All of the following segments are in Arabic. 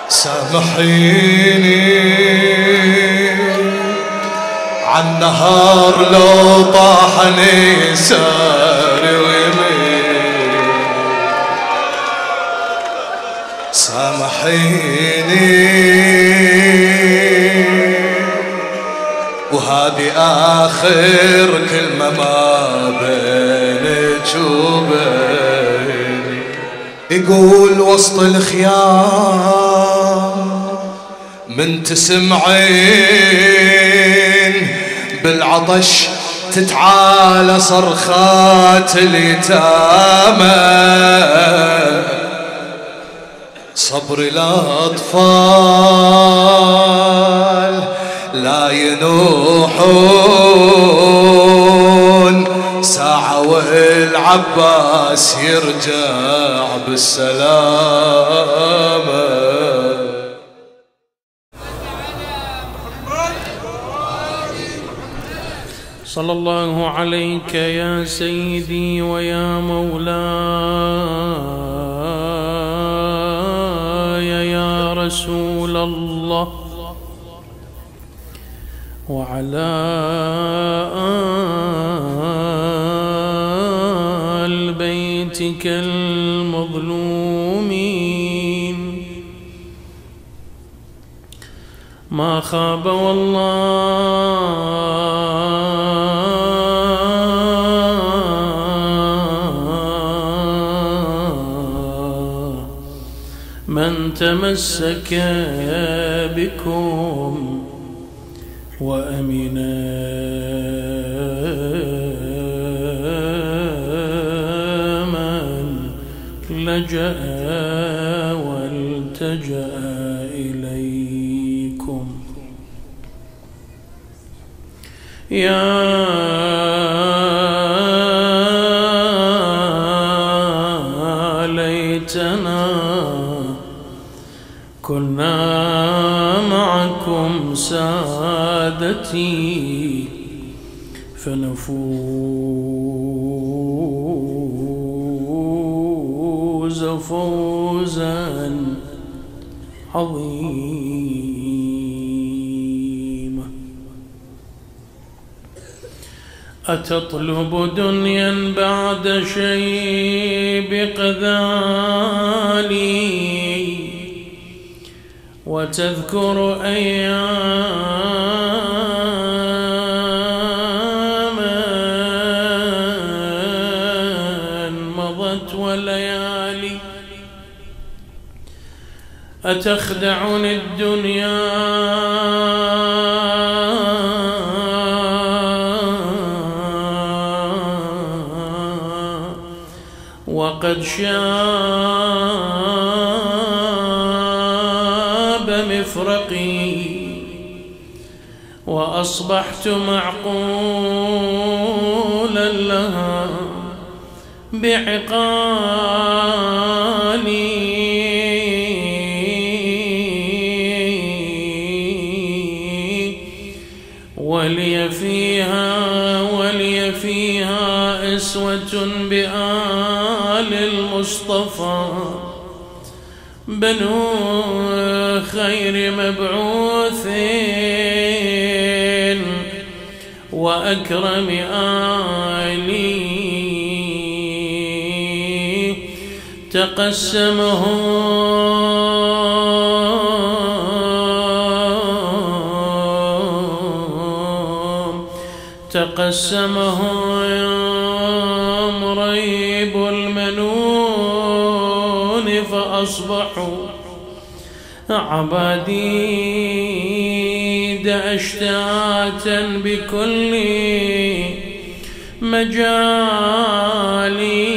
سامحيني عالنهار لو طاحني سار ويمين، سامحيني وهذه آخر كلمة ما بينك وبيني. يقول وسط الخيام من تسمعين بالعطش تتعالى صرخات اليتامى، صبر الأطفال لا ينوحون ساعة والعباس يرجع بالسلامة. صلى الله عليك يا سيدي ويا مولاي يا رسول الله، وعلى آل بيتك المظلومين. ما خاب والله من تمسك بكم وأمنا من لجأ والتجأ إليكم. يا ليتنا كنا معكم سادتي فنفوز فوزا عظيما. أتطلب دنيا بعد شيب قذالي وتذكر أياما مضت وليالي. أتخدعني الدنيا وقد شاب مفرقي وأصبحت معقولا لها بعقالي. ولي فيها إسوة بآل المصطفى بنو خير مبعوث وأكرم آلي. تقسمهم ريب المنون فأصبحوا عباديد أشتاتا بكل مجالي.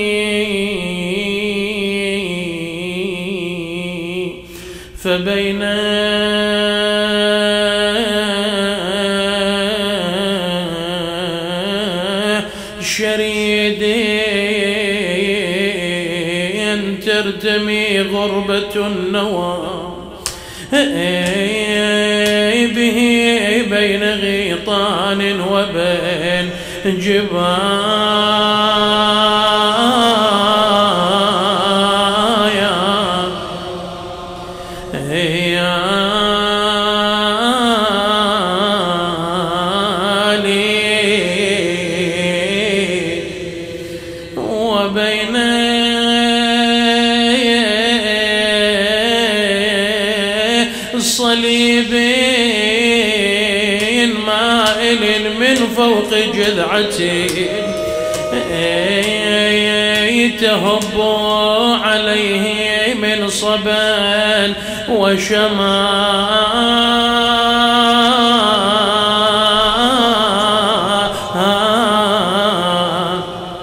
فبين شريدين ترتمي غربة النوى به بين غيطان وبين جبايا. وبين الصليبين مائل من فوق جذعتي تهب عليه من صبا وشمال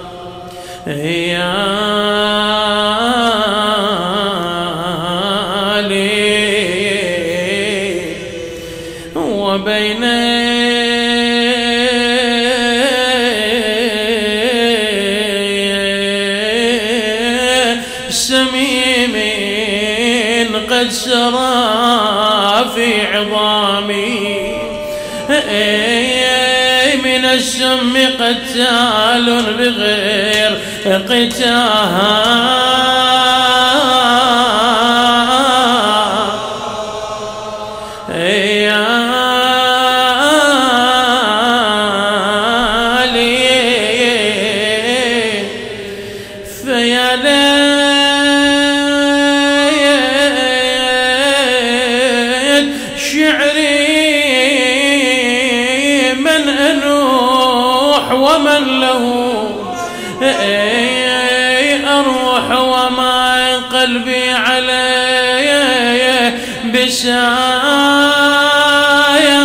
وبين سميم قد سرى في عظامي من السم قتال بغير قتال فيا ليت شعري من أنوح ومن له أروح وما قلبي علي بسايا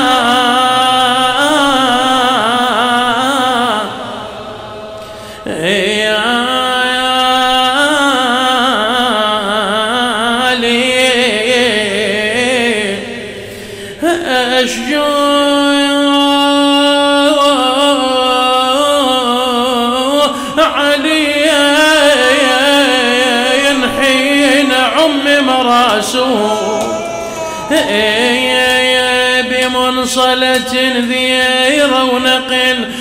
أشجو علي حين عمم راسه بمنصلة ذي رونق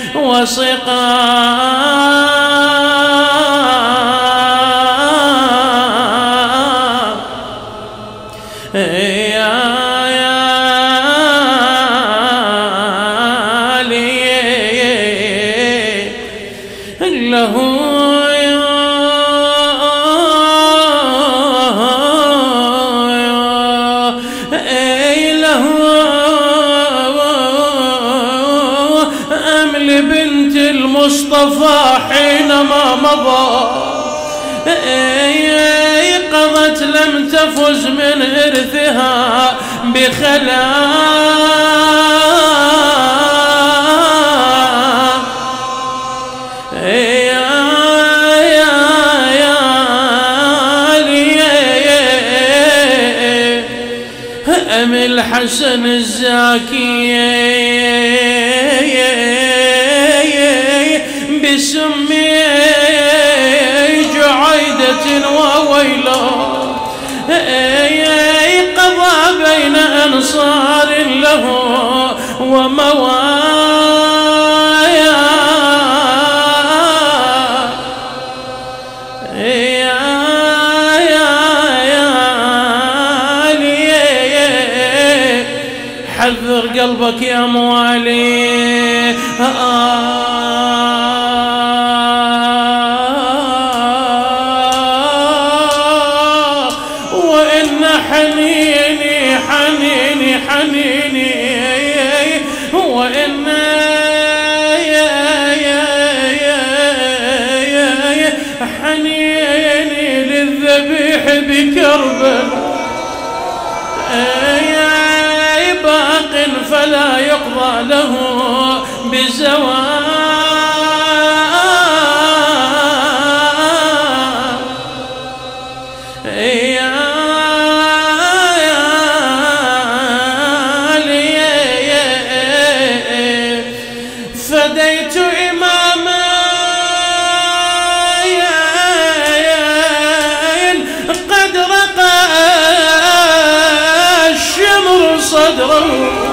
وصقام له أمل بنت المصطفى حينما مضى قضت لم تفز من إرثها بخلاء أم الحسن الزاكي بسم جعيدة وويله قضى بين أنصار له وموايا حذر قلبك يا موالي وإن حنيني حنيني حنيني وإن حنيني للذبيح بكربلاء باق فلا يقضى له بزوال فديت إماما قد رقى الشمر صدره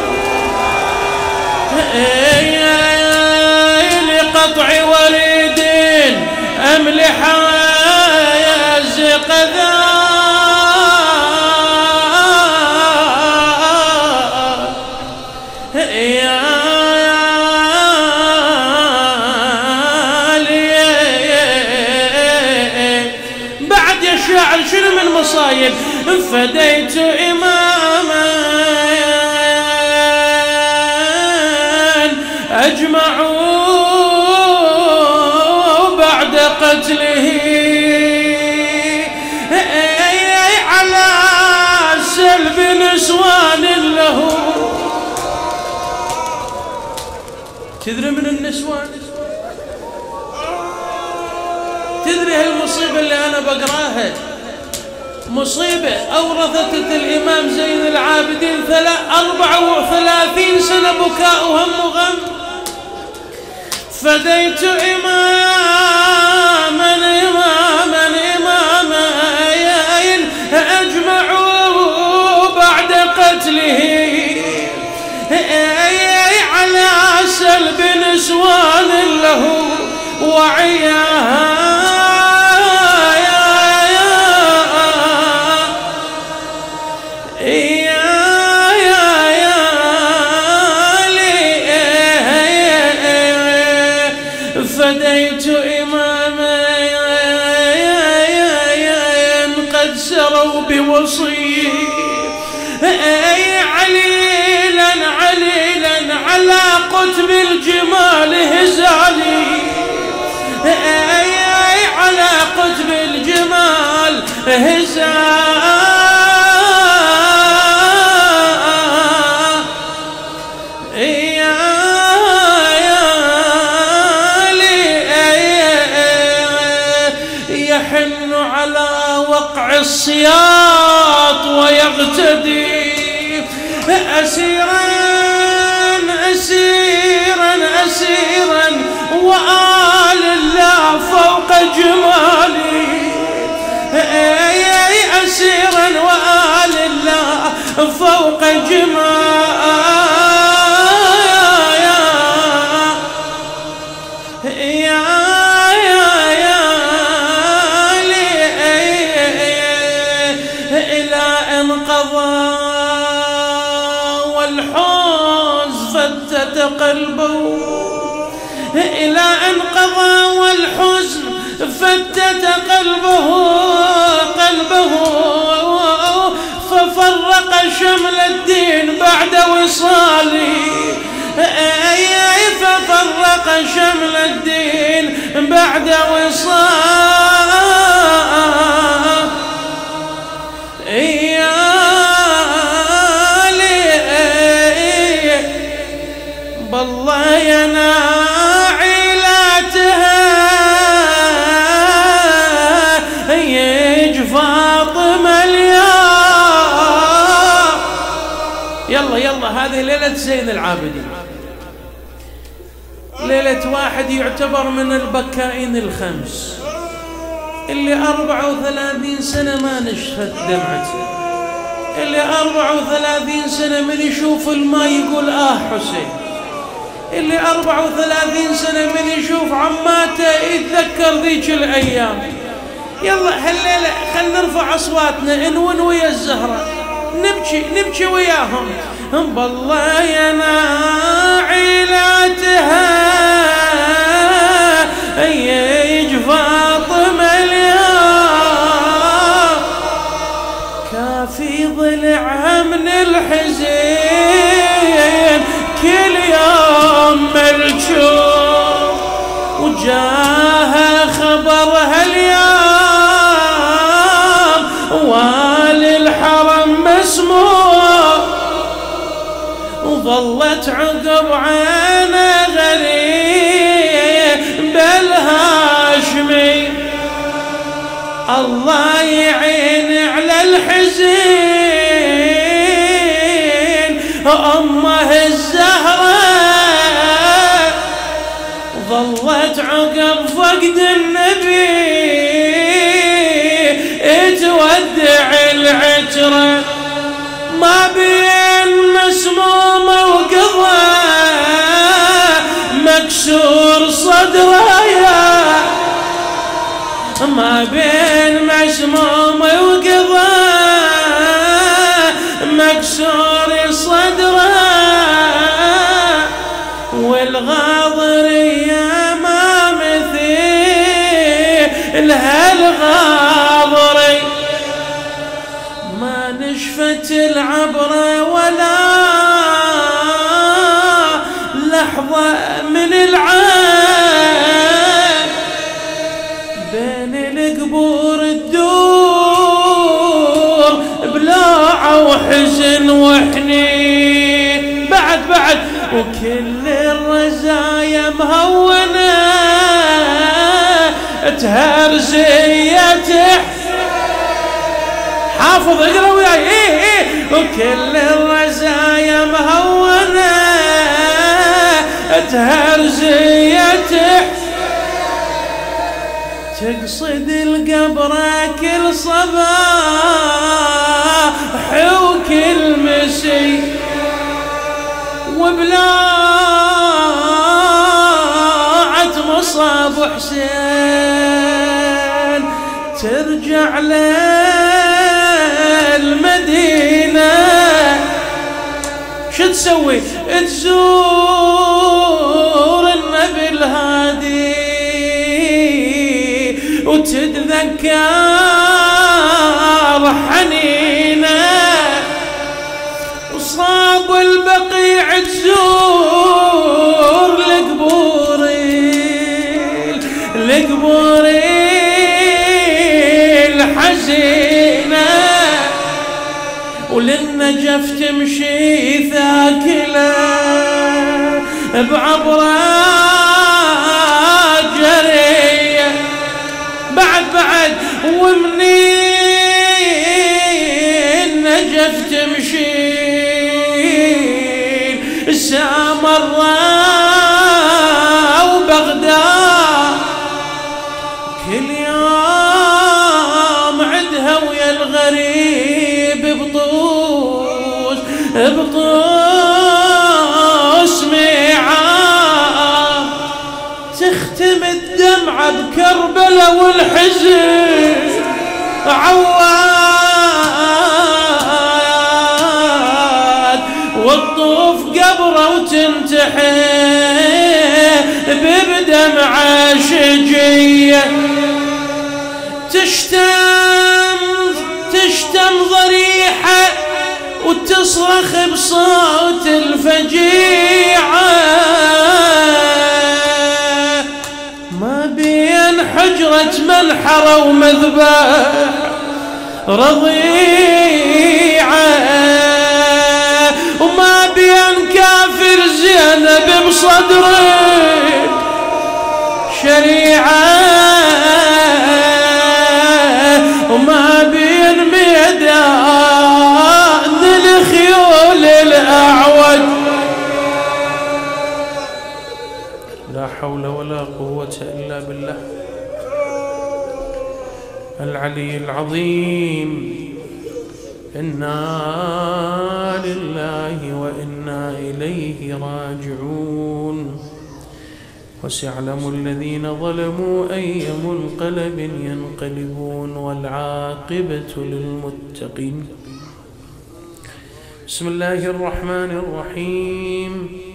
لقطع وريد أم لحاز قذا فديت إماما أجمعوا بعد قتله على سلب نسوان له. تدري من النسوان؟ تدري هالمصيبة اللي أنا بقراها مصيبة أورثت الإمام زين العابدين 34 سنة بكاء وهم وغم. فديت إماما أجمعوا بعد قتله على سلب نسوان له وعياها فديت إماما قد سروا بوصيه عليلا على قطب الجمال هزالي على قطب الجمال يحن على وقع السياط ويغتدي أسيرا وآل الله فوق جمالي أسيرا وآل الله فوق إلى أن قضى والحزن فتت قلبه إلى أن قضى والحزن فتت قلبه ففرق شمل الدين بعد وصالي ففرق شمل الدين بعد بالله يا ناعلاتها يج فاطمة اليوم. يلا هذه ليلة زين العابدين، ليلة واحد يعتبر من البكائين الخمس اللي 34 سنة ما نشفت دمعته، اللي 34 سنة من يشوف الماء يقول حسين، اللي 34 سنة من يشوف عماته يتذكر ذيك الأيام. يلا هالليلة خلنا نرفع أصواتنا نون ويا الزهرة، نبكي وياهم. بالله يا ناعلاتها يج فاطمة اليوم كافي ضلعها من الحزين كل يوم ملجوم، وجاها خبرها اليوم والي الحرم مسموع، وظلت عقب عينه غريب الهاشمي. الله يعين على الحزين أمه الزهرة، ظلت عقب فقد النبي تودع العترة، ما بين مسمومة وقضى مكسور صدرها، ما بين مسمومة وقضى مكسور صدرها، والغاضرية ما مثيل هالغاضري، ما ما نشفت العبرة ولا لحظة من العين، بين القبور الدور بلاعة وحزن وحنين. بعد وكل الرزايا مهونة تهرزية. حافظ اقرا وياي. وكل الرزايا مهونة تهرزية، تقصد القبر كل صباح وكل مسي، وبلاعة مصاب حسين ترجع للمدينة. شو تسوي؟ تزور النبي الهادي وتتذكر حنينه، وصاب البقيع تزور القبور الحزينة، وللنجف تمشي ثاكلة بعبرة جرية. بعد ومنين نجف تمشي سامرة وبغداد، كل يوم عدها ويا الغريب بطوس ميعاد، تختم الدمعة بكربلة والحزن عواد، والطوف قبره وتنتحي بدمعة شجية، تشتم ضريحة وتصرخ بصوت الفجيعة، ما بين حجرة منحرة ومذبح رضيعة، وما بين كافر زينب بصدره شريعة، وما بين ميدان الخيول الأعود. لا حول ولا قوة إلا بالله العلي العظيم. إنا لله وإنا إليه راجعون. وسيعلم الذين ظلموا أي منقلب ينقلبون، والعاقبة للمتقين. بسم الله الرحمن الرحيم.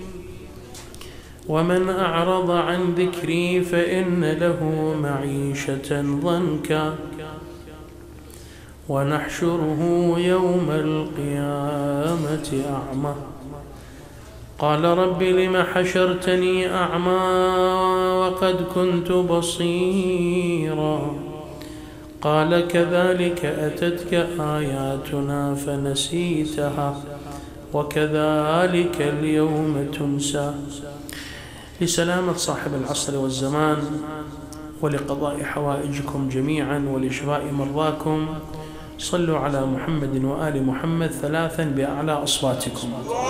ومن أعرض عن ذكري فإن له معيشة ضنكا ونحشره يوم القيامة أعمى. قال رب لم حشرتني أعمى وقد كنت بصيرا. قال كذلك أتتك آياتنا فنسيتها وكذلك اليوم تنسى. لسلامة صاحب العصر والزمان، ولقضاء حوائجكم جميعا، ولشفاء مرضاكم، صلوا على محمد وآل محمد 3 بأعلى أصواتكم.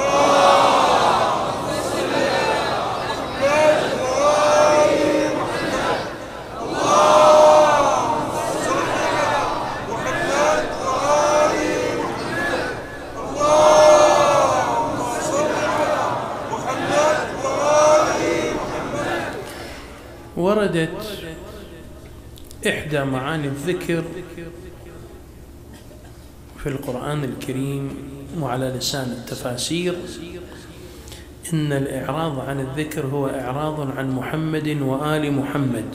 وردت إحدى معاني الذكر في القرآن الكريم وعلى لسان التفاسير إن الإعراض عن الذكر هو إعراض عن محمد وآل محمد.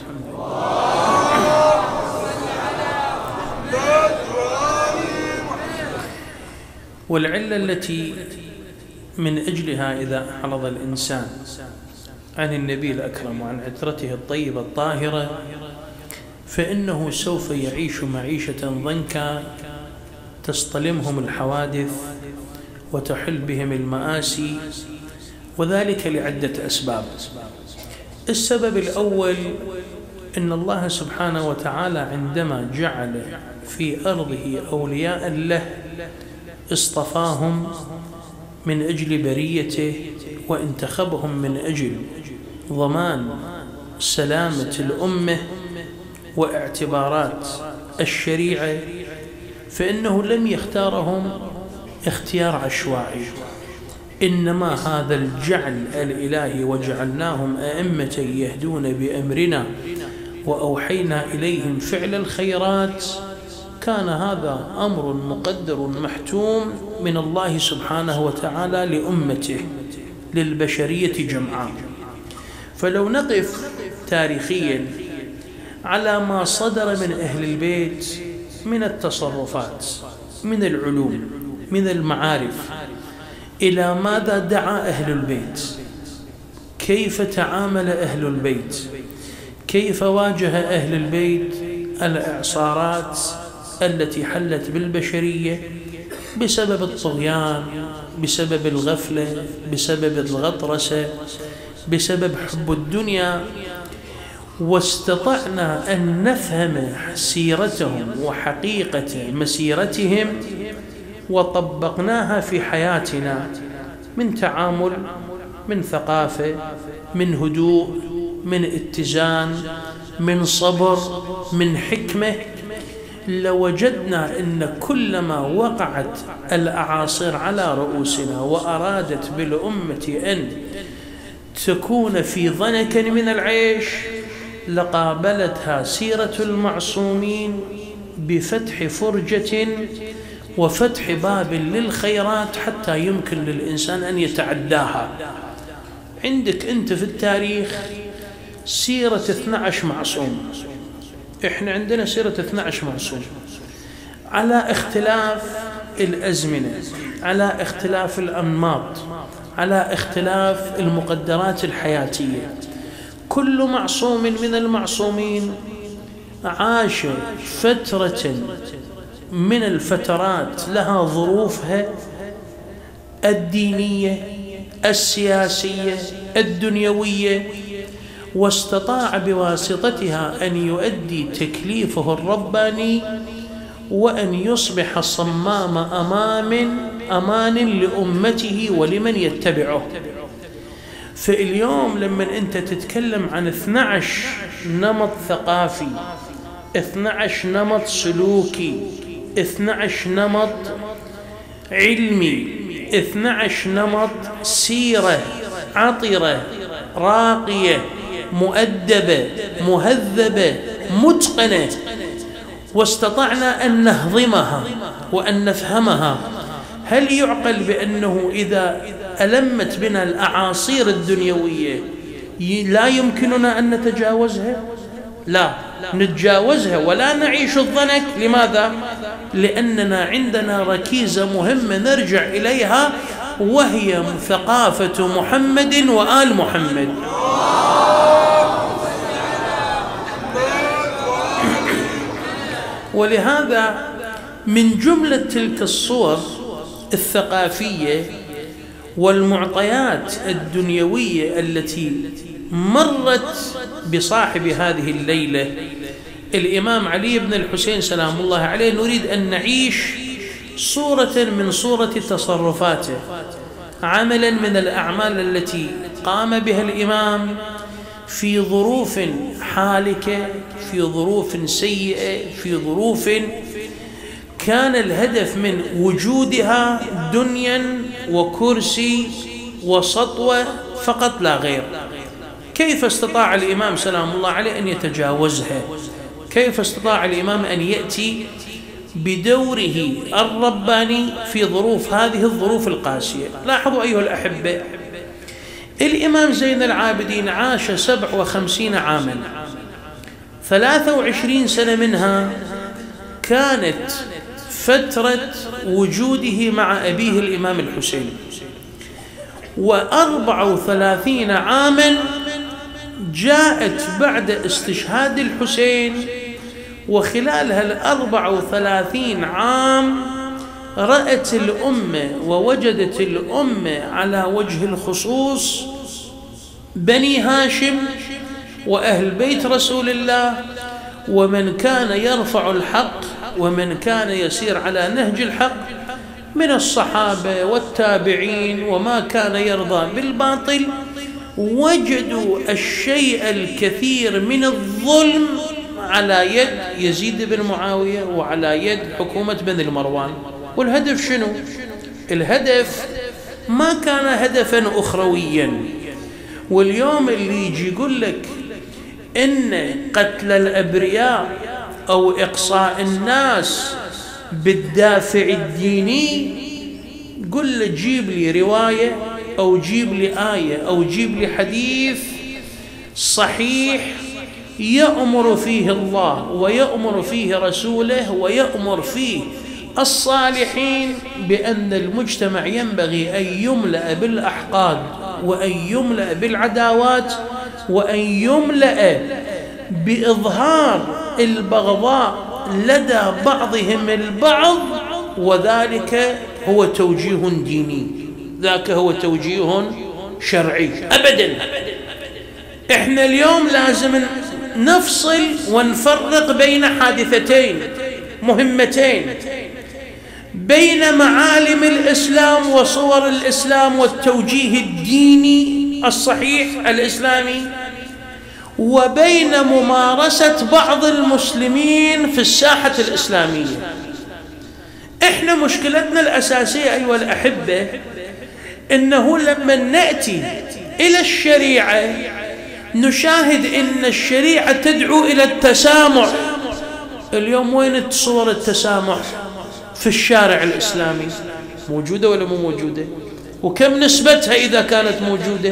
والعلة التي من أجلها إذا أعرض الإنسان عن النبي الأكرم وعن عترته الطيبة الطاهرة فإنه سوف يعيش معيشة ضنكا تصطلمهم الحوادث وتحل بهم المآسي، وذلك لعدة أسباب. السبب الأول إن الله سبحانه وتعالى عندما جعل في أرضه أولياء له اصطفاهم من أجل بريته وانتخبهم من أجل ضمان سلامة الأمة واعتبارات الشريعة، فإنه لم يختارهم اختيار عشوائي، إنما هذا الجعل الإلهي وجعلناهم أئمة يهدون بأمرنا وأوحينا إليهم فعل الخيرات، كان هذا أمر مقدر محتوم من الله سبحانه وتعالى لأمته للبشرية جمعاء. فلو نقف تاريخيا على ما صدر من أهل البيت من التصرفات، من العلوم، من المعارف، إلى ماذا دعا أهل البيت، كيف تعامل أهل البيت، كيف واجه أهل البيت الإعصارات التي حلت بالبشرية بسبب الطغيان، بسبب الغفلة، بسبب الغطرسة، بسبب حب الدنيا، واستطعنا أن نفهم سيرتهم وحقيقة مسيرتهم وطبقناها في حياتنا من تعامل، من ثقافة، من هدوء، من اتزان، من صبر، من حكمة، لوجدنا أن كلما وقعت الأعاصير على رؤوسنا وأرادت بالأمة أن تكون في ضنك من العيش لقابلتها سيرة المعصومين بفتح فرجة وفتح باب للخيرات حتى يمكن للإنسان أن يتعداها. عندك أنت في التاريخ سيرة 12 معصوم، إحنا عندنا سيرة 12 معصوم على اختلاف الأزمنة، على اختلاف الأنماط، على اختلاف المقدرات الحياتية. كل معصوم من المعصومين عاش فترة من الفترات لها ظروفها الدينية، السياسية، الدنيوية، واستطاع بواسطتها أن يؤدي تكليفه الرباني وأن يصبح صمام أمان لأمته ولمن يتبعه. فاليوم لما أنت تتكلم عن 12 نمط ثقافي، 12 نمط سلوكي، 12 نمط علمي، 12 نمط سيرة عطرة راقية مؤدبة مهذبة متقنة، واستطعنا أن نهضمها وأن نفهمها، هل يعقل بأنه إذا ألمت بنا الأعاصير الدنيوية لا يمكننا أن نتجاوزها؟ لا، نتجاوزها ولا نعيش الضنك. لماذا؟ لأننا عندنا ركيزة مهمة نرجع إليها، وهي ثقافة محمد وآل محمد. ولهذا من جملة تلك الصور الثقافية والمعطيات الدنيوية التي مرت بصاحب هذه الليلة الإمام علي بن الحسين سلام الله عليه، نريد أن نعيش صورة من صورة تصرفاته، عملا من الأعمال التي قام بها الإمام في ظروف حالكة، في ظروف سيئة، في ظروف كان الهدف من وجودها دنيا وكرسي وسطوة فقط لا غير. كيف استطاع الإمام سلام الله عليه أن يتجاوزها؟ كيف استطاع الإمام أن يأتي بدوره الرباني في ظروف هذه الظروف القاسية؟ لاحظوا أيها الأحبة، الإمام زين العابدين عاش 57 عاما، 23 سنة منها كانت فترة وجوده مع أبيه الإمام الحسين، 34 عاما جاءت بعد استشهاد الحسين، وخلال هال34 عام رأت الأمة ووجدت الأمة على وجه الخصوص بني هاشم وأهل بيت رسول الله، ومن كان يرفع الحق ومن كان يسير على نهج الحق من الصحابة والتابعين، وما كان يرضى بالباطل، وجدوا الشيء الكثير من الظلم على يد يزيد بن معاوية وعلى يد حكومة بني المروان. والهدف شنو؟ الهدف ما كان هدفا أخرويا. واليوم اللي يجي يقول لك إن قتل الأبرياء أو إقصاء الناس بالدافع الديني، قل له جيب لي رواية أو جيب لي آية أو جيب لي حديث صحيح يأمر فيه الله ويأمر فيه رسوله ويأمر فيه الصالحين بأن المجتمع ينبغي أن يملأ بالأحقاد وأن يملأ بالعداوات وأن يملأ بإظهار البغضاء لدى بعضهم البعض، وذلك هو توجيه ديني، ذاك هو توجيه شرعي أبدا. إحنا اليوم لازم نفصل ونفرق بين حادثتين مهمتين، بين معالم الإسلام وصور الإسلام والتوجيه الديني الصحيح الإسلامي، وبين ممارسة بعض المسلمين في الساحة الإسلامية. إحنا مشكلتنا الأساسية أيها الأحبة إنه لما نأتي إلى الشريعة نشاهد إن الشريعة تدعو إلى التسامح. اليوم وين صور التسامح في الشارع الإسلامي؟ موجودة ولا مو موجودة؟ وكم نسبتها إذا كانت موجودة؟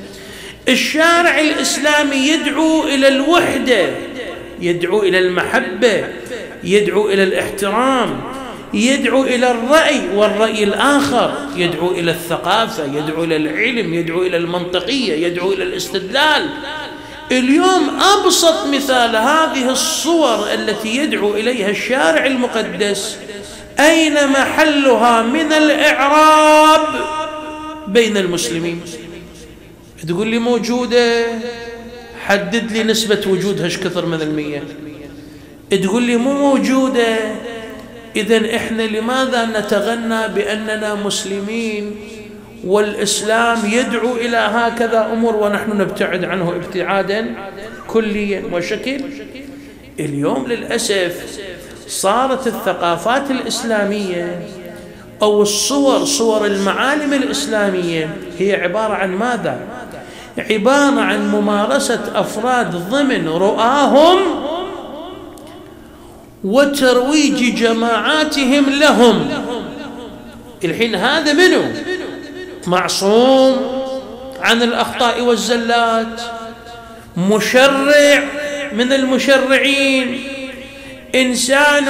الشارع الإسلامي يدعو إلى الوحدة، يدعو إلى المحبة، يدعو إلى الاحترام، يدعو إلى الرأي والرأي الآخر، يدعو إلى الثقافة، يدعو إلى العلم، يدعو إلى المنطقية، يدعو إلى الاستدلال. اليوم أبسط مثال هذه الصور التي يدعو إليها الشارع المقدس أين محلها من الإعراب بين المسلمين؟ تقول لي موجودة، حدد لي نسبة وجودها ايش كثر من المية. تقول لي مو موجودة، إذن إحنا لماذا نتغنى بأننا مسلمين والإسلام يدعو إلى هكذا أمور ونحن نبتعد عنه ابتعادا كليا وشكل؟ اليوم للأسف صارت الثقافات الإسلامية أو صور المعالم الإسلامية هي عبارة عن ماذا؟ عبارة عن ممارسة أفراد ضمن رؤاهم وترويج جماعاتهم لهم. الحين هذا منو؟ معصوم عن الأخطاء والزلات، مشرع من المشرعين، إنسان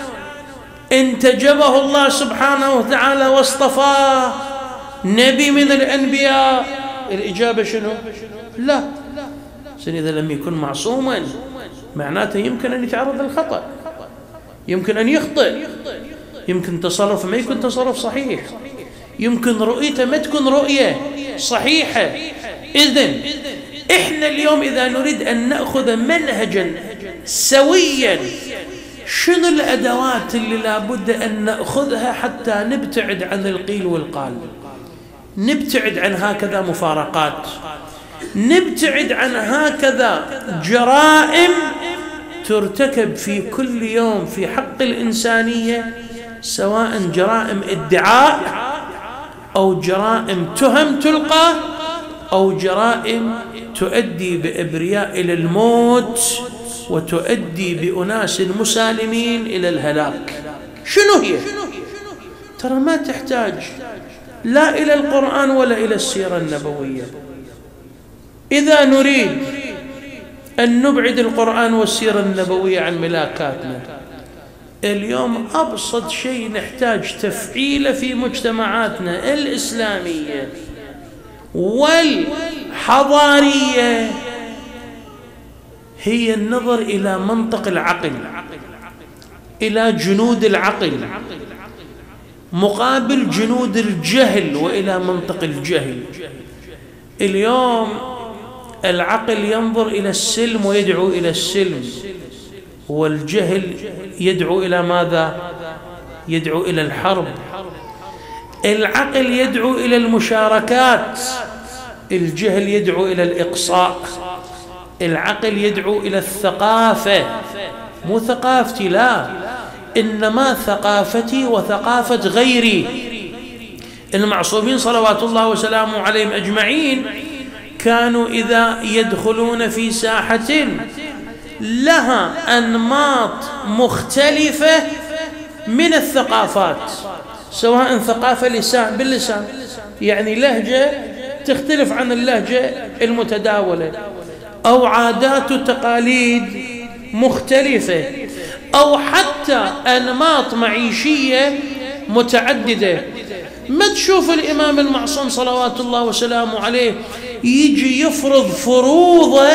انتجبه الله سبحانه وتعالى واصطفاه، نبي من الأنبياء. الإجابة شنو؟ لا. إذا لم يكن معصوما معناته يمكن أن يتعرض للخطأ، يمكن أن يخطئ، يمكن تصرف ما يكون تصرف صحيح، يمكن رؤيته ما تكون رؤية صحيحة. إذن إحنا اليوم إذا نريد أن نأخذ منهجا سويا، شنو الأدوات اللي لابد أن نأخذها حتى نبتعد عن القيل والقال، نبتعد عن هكذا مفارقات، نبتعد عن هكذا جرائم ترتكب في كل يوم في حق الإنسانية، سواء جرائم ادعاء أو جرائم تهم تلقى أو جرائم تؤدي بأبرياء إلى الموت وتؤدي بأناس مسالمين إلى الهلاك. شنو هي؟ ترى ما تحتاج لا إلى القرآن ولا إلى السيرة النبوية. إذا نريد أن نبعد القرآن والسيرة النبوية عن ملاكاتنا، اليوم أبسط شيء نحتاج تفعيله في مجتمعاتنا الإسلامية والحضارية هي النظر إلى منطق العقل، إلى جنود العقل مقابل جنود الجهل، وإلى منطق الجهل. اليوم العقل ينظر إلى السلم ويدعو إلى السلم، والجهل يدعو إلى ماذا؟ يدعو إلى الحرب. العقل يدعو إلى المشاركات، الجهل يدعو إلى الإقصاء. العقل يدعو إلى الثقافة، مو ثقافتي، لا، إنما ثقافتي وثقافة غيري. المعصومين صلوات الله وسلامه عليهم أجمعين كانوا إذا يدخلون في ساحة لها أنماط مختلفة من الثقافات، سواء ثقافة لسان باللسان، يعني لهجة تختلف عن اللهجة المتداولة، أو عادات وتقاليد مختلفة، أو حتى أنماط معيشية متعددة. ما تشوف الإمام المعصوم صلوات الله وسلامه عليه يجي يفرض فروضه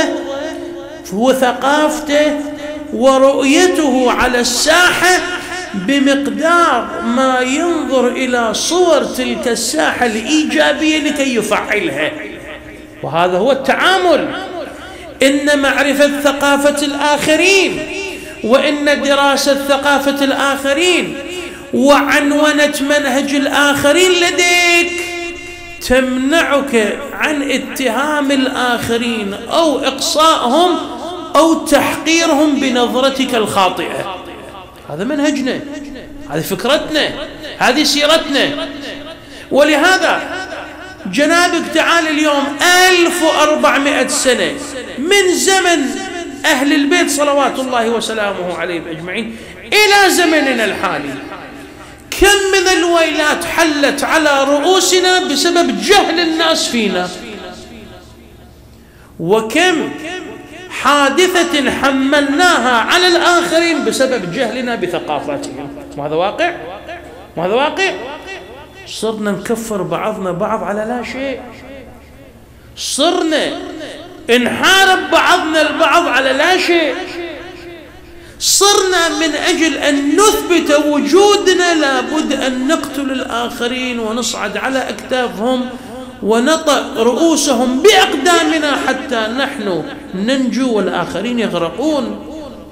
وثقافته ورؤيته على الساحة بمقدار ما ينظر إلى صور تلك الساحة الإيجابية لكي يفعلها. وهذا هو التعامل. إن معرفة ثقافة الآخرين، وإن دراسة ثقافة الآخرين وعنونة منهج الآخرين لديك تمنعك عن اتهام الآخرين أو إقصائهم أو تحقيرهم بنظرتك الخاطئة. هذا منهجنا، هذه فكرتنا، هذه سيرتنا. ولهذا جنابك تعال اليوم 1400 سنة من زمن أهل البيت صلوات الله وسلامه عليهم أجمعين إلى زمننا الحالي، كم من الويلات حلت على رؤوسنا بسبب جهل الناس فينا، وكم حادثة حملناها على الآخرين بسبب جهلنا بثقافاتهم. وهذا واقع، وهذا واقع. صرنا نكفر بعضنا بعض على لا شيء، صرنا نحارب بعضنا البعض على لا شيء، صرنا من أجل أن نثبت وجودنا لابد أن نقتل الآخرين ونصعد على أكتافهم ونطأ رؤوسهم بأقدامنا حتى نحن ننجو والآخرين يغرقون.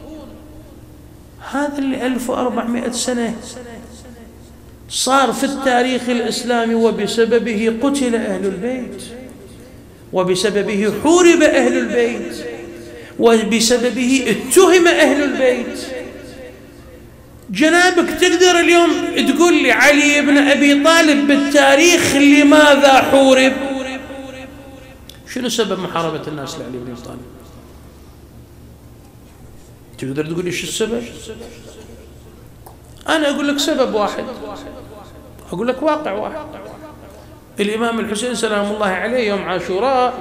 هذا اللي 1400 سنة صار في التاريخ الإسلامي، وبسببه قتل أهل البيت، وبسببه حورب أهل البيت، وبسببه اتهم أهل البيت. جنابك تقدر اليوم تقول لي علي بن أبي طالب بالتاريخ لماذا حورب؟ شنو سبب محاربة الناس لعلي بن أبي طالب؟ تقدر تقول لي شو السبب؟ أنا أقول لك سبب واحد، أقول لك واقع واحد. الإمام الحسين سلام الله عليه يوم عاشوراء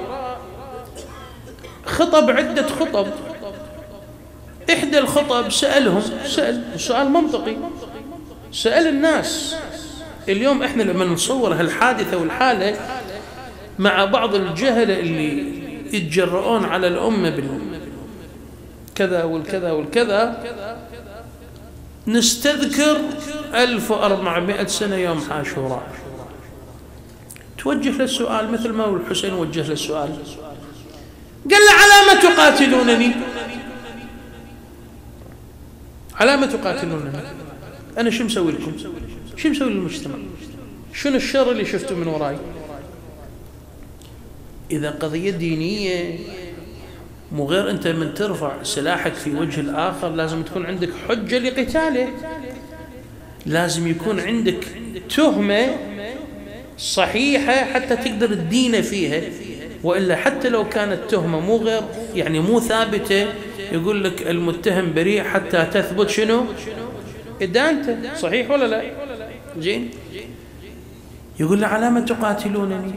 خطب عدة خطب. إحدى الخطب سألهم سؤال منطقي، سأل الناس. اليوم إحنا لما نصور هالحادثة والحالة مع بعض الجهلة اللي يتجرؤون على الأمة بالكذا والكذا والكذا، نستذكر 1400 سنة يوم عاشوراء. توجه للسؤال مثل ما الحسين وجه للسؤال، قال له على ما تقاتلونني؟ على ما تقاتلونني؟ أنا شو مسوي لكم؟ شو مسوي للمجتمع؟ شنو الشر اللي شفته من وراي؟ إذا قضية دينية مو غير أنت من ترفع سلاحك في وجه الآخر لازم تكون عندك حجة لقتاله، لازم يكون عندك تهمة صحيحة حتى تقدر تدين فيها، وإلا حتى لو كانت تهمة مو غير يعني مو ثابتة يقول لك المتهم بريء حتى تثبت شنو؟ إدانته. صحيح ولا لا؟ زين. يقول له على ما تقاتلونني؟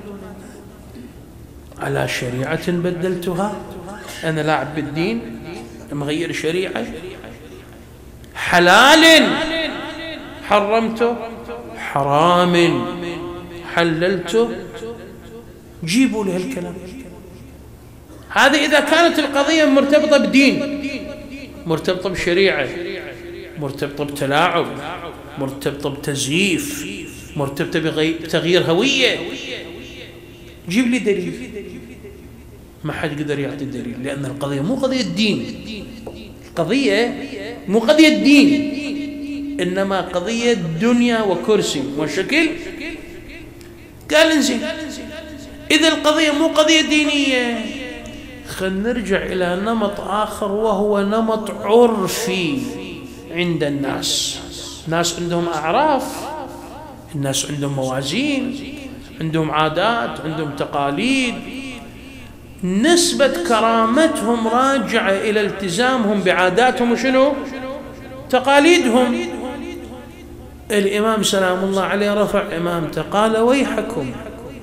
على شريعة بدلتها؟ أنا لاعب بالدين مغير شريعة؟ حلال حرمته، حرام حللته. جيبوا لي هالكلام. هذا إذا كانت القضية مرتبطة بدين، مرتبطة بشريعة، مرتبطة بتلاعب، مرتبطة بتزييف، مرتبطة بتغيير هوية. جيب لي دليل. ما حد يقدر يعطي دليل، لأن القضية مو قضية دين، القضية مو قضية دين، إنما قضية دنيا وكرسي والشكل. قال انزين، إذا القضية مو قضية دينية، خلينا نرجع إلى نمط آخر، وهو نمط عرفي عند الناس. الناس عندهم أعراف، الناس عندهم موازين، عندهم عادات، عندهم تقاليد. نسبة كرامتهم راجعة إلى التزامهم بعاداتهم وشنو؟ تقاليدهم. الإمام سلام الله عليه رفع إمامته قال: ويحكم،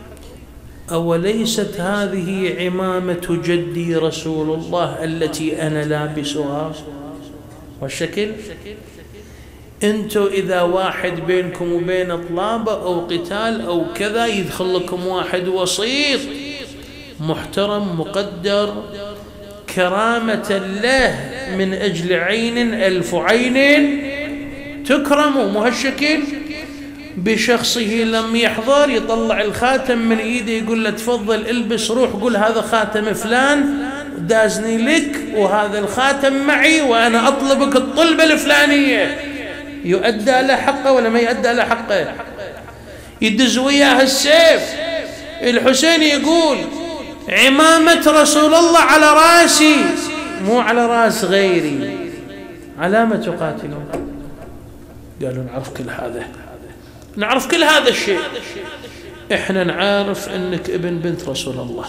أوليست هذه عمامة جدي رسول الله التي أنا لابسها؟ والشكل. أنتوا إذا واحد بينكم وبين طلابة أو قتال أو كذا، يدخل لكم واحد وسيط محترم مقدر كرامة له من أجل عين ألف عين تكرموا، مو هالشكل. بشخصه لم يحضر يطلع الخاتم من ايده يقول له تفضل البس، روح قل هذا خاتم فلان دازني لك، وهذا الخاتم معي وانا اطلبك الطلبة الفلانية. يؤدى له حقه ولا ما يؤدى له حقه؟ يدز وياه السيف. الحسين يقول: عمامة رسول الله على راسي، مو على راس غيري، على ما تقاتلون؟ قالوا: نعرف كل هذا، نعرف كل هذا الشيء، احنا نعرف انك ابن بنت رسول الله،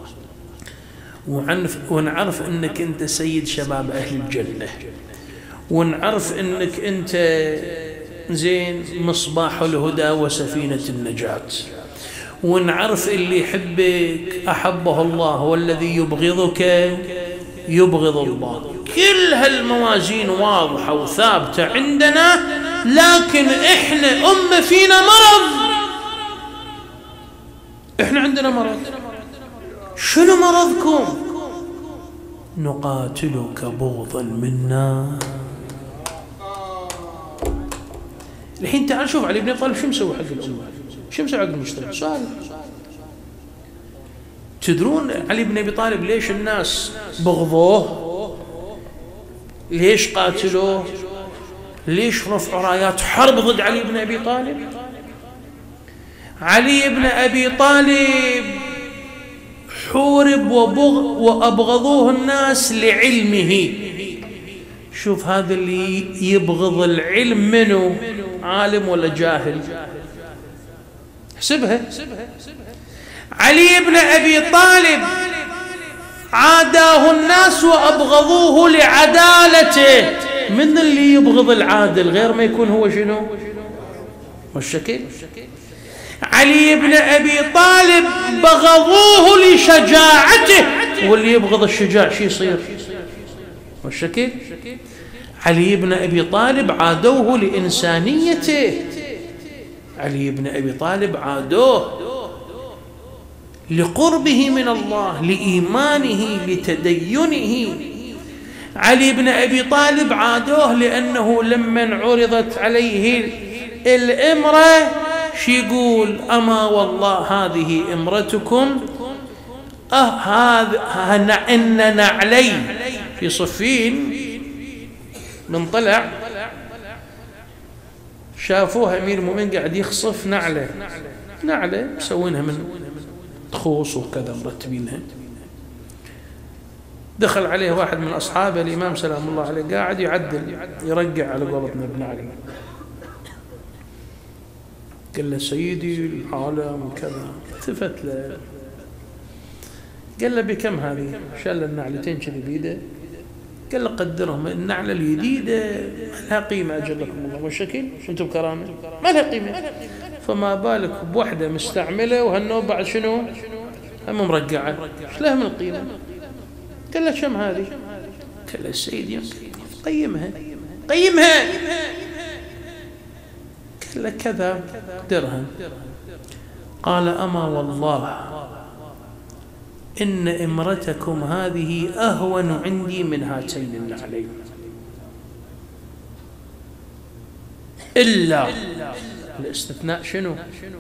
ونعرف انك انت سيد شباب اهل الجنة، ونعرف انك انت زين مصباح الهدى وسفينة النجاة، ونعرف اللي يحبك أحبه الله، والذي يبغضك يبغض الله. كل هالموازين واضحة وثابتة عندنا، لكن إحنا أمة فينا مرض. إحنا عندنا مرض. شنو مرضكم؟ نقاتلك بغضا منا. الحين تعال شوف علي بن أبي طالب شو مسوي حق الأمة، شو مسوي حق المجتمع؟ سؤال. تدرون علي بن أبي طالب ليش الناس بغضوه؟ ليش قاتلوه؟ ليش رفعوا رايات حرب ضد علي بن أبي طالب؟ علي بن أبي طالب حورب وأبغضوه الناس لعلمه. شوف هذا اللي يبغض العلم منه، عالم ولا جاهل؟ حسبها. علي بن أبي طالب عاداه الناس وأبغضوه لعدالته. من اللي يبغض العادل غير ما يكون هو شنو؟ والشكل. علي بن أبي طالب بغضوه لشجاعته، واللي يبغض الشجاع شو يصير؟ والشكل. علي بن أبي طالب عادوه لإنسانيته، علي بن أبي طالب عادوه لقربه من الله، لإيمانه، لتدينه. علي بن أبي طالب عادوه لأنه لمن عرضت عليه الإمرة شي يقول: أما والله هذه إمرتكم، إن نعلي في صفين. من طلع شافوها أمير المؤمنين قاعد يخصف نعلة مسوينها من خوص وكذا مرتبينها. دخل عليه واحد من أصحابه الإمام سلام الله عليه قاعد يعدل يرجع على قولتنا ابن علي. قال له: سيدي العالم وكذا. التفت له قال له: بكم هذه؟ شال النعلتين كذي بيده. قال له: قدرهم، النعلة الجديدة ما لها قيمة أجلكم الله والشكل، أنتم بكرامة ما لها قيمة، فما بالك بوحدة مستعملة وهالنوع بعد شنو؟ هم مرجعة، ايش لها من القيمة؟ قال له: كم هذه؟ قال له: السيد قيمها. قيمها. قال له كذا درهم. قال أما والله إن امرتكم هذه أهون عندي من هاتين النعلين، إلا الاستثناء شنو؟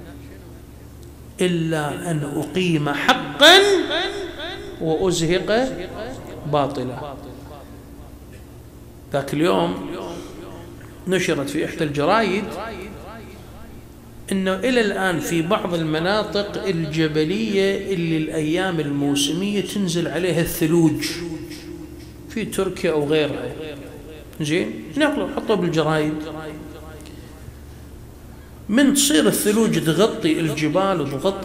إلا أن أقيم حقا وأزهق باطلا. ذاك اليوم نشرت في إحدى الجرايد إنه إلى الآن في بعض المناطق الجبلية اللي الأيام الموسمية تنزل عليها الثلوج في تركيا أو غيرها، زين نقلوا حطوا بالجرايد، من تصير الثلوج تغطي الجبال وتغطي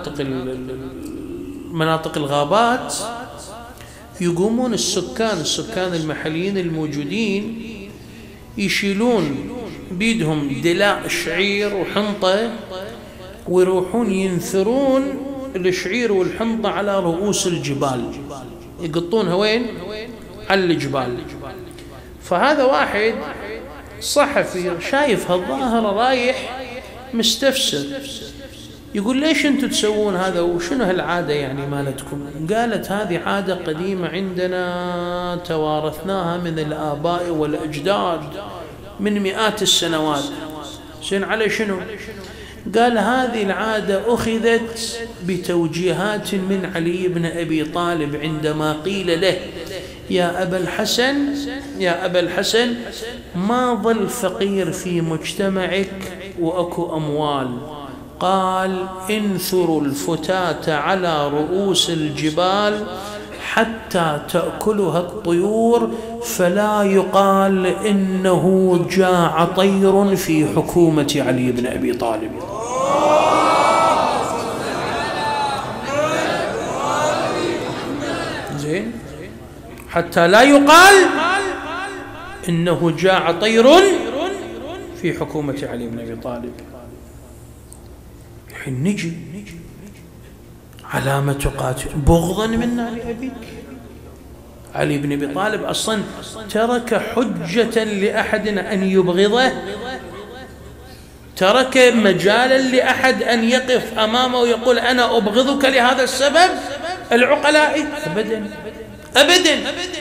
مناطق الغابات، يقومون السكان المحليين الموجودين يشيلون بيدهم دلاء شعير وحنطة ويروحون ينثرون الشعير والحنطة على رؤوس الجبال، يقطونها وين؟ على الجبال. فهذا واحد صحفي شايف هالظاهرة رايح مستفسر، يقول ليش انتم تسوون هذا وشنو هالعادة يعني مالتكم؟ قالت هذه عادة قديمة عندنا توارثناها من الآباء والأجداد من مئات السنوات. زين على شنو؟ قال هذه العادة أخذت بتوجيهات من علي بن أبي طالب عندما قيل له يا أبا الحسن ما ظل فقير في مجتمعك وأكو أموال، قال انثروا الفتاة على رؤوس الجبال حتى تأكلها الطيور فلا يقال إنه جاع طير في حكومة علي بن أبي طالب. زين حتى لا يقال إنه جاع طير في حكومة علي بن أبي طالب. الحين نجي علامة تقاتل بغضا منا لأبيك. علي بن أبي طالب أصلا ترك حجة لأحد أن يبغضه، ترك مجالا لأحد أن يقف أمامه ويقول أنا أبغضك لهذا السبب العقلاء؟ أبدا.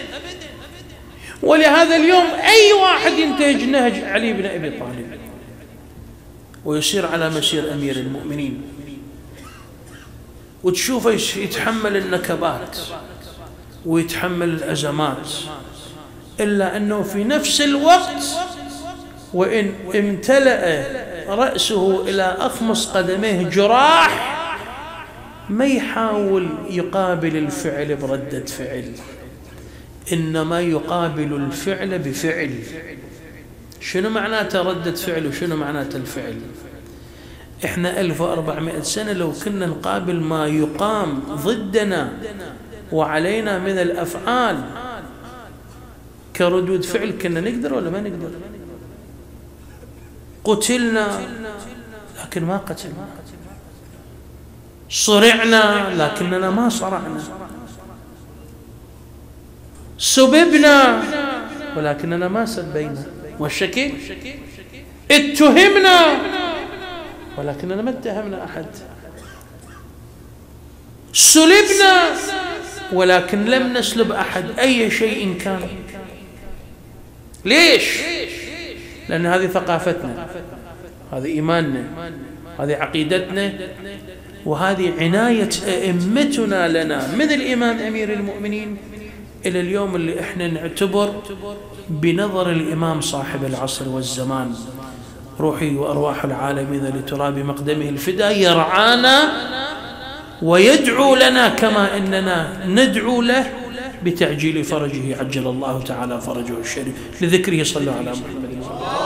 ولهذا اليوم أي واحد ينتهج نهج علي بن أبي طالب ويسير على مسير أمير المؤمنين وتشوفه يتحمل النكبات ويتحمل الأزمات، إلا أنه في نفس الوقت وإن امتلأ رأسه إلى أخمص قدميه جراح ما يحاول يقابل الفعل بردة فعل، إنما يقابل الفعل بفعل. شنو معناته ردة فعل وشنو معناته الفعل؟ إحنا 1400 سنة لو كنا نقابل ما يقام ضدنا وعلينا من الأفعال كردود فعل كنا نقدر ولا ما نقدر؟ قتلنا لكن ما قتلنا، صرعنا لكننا ما صرعنا، سببنا ولكننا ما سبينا، والشكل اتهمنا ولكننا ما اتهمنا أحد، سلبنا ولكن لم نسلب أحد أي شيء كان. ليش؟ لأن هذه ثقافتنا، هذه إيماننا، هذه عقيدتنا، وهذه عناية أئمتنا لنا من الإمام أمير المؤمنين إلى اليوم اللي إحنا نعتبر بنظر الإمام صاحب العصر والزمان روحي وأرواح العالمين لتراب مقدمه الفدا يرعانا ويدعو لنا كما إننا ندعو له بتعجيل فرجه عجل الله تعالى فرجه الشريف. لذكره صلوا على محمد.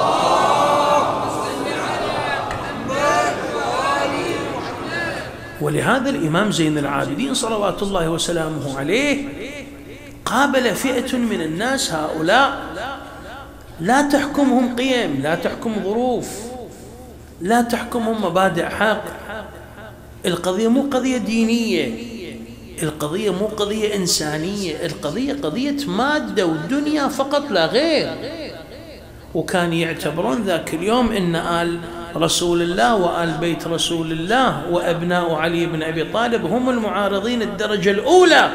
ولهذا الإمام زين العابدين صلوات الله وسلامه عليه قابل فئة من الناس هؤلاء لا تحكمهم قيم، لا تحكم ظروف، لا تحكمهم مبادئ حق. القضية مو قضية دينية، القضية مو قضية إنسانية، القضية قضية مادة ودنيا فقط لا غير. وكان يعتبرون ذاك اليوم إن آل رسول الله وآل بيت رسول الله وأبناء علي بن أبي طالب هم المعارضين الدرجة الأولى،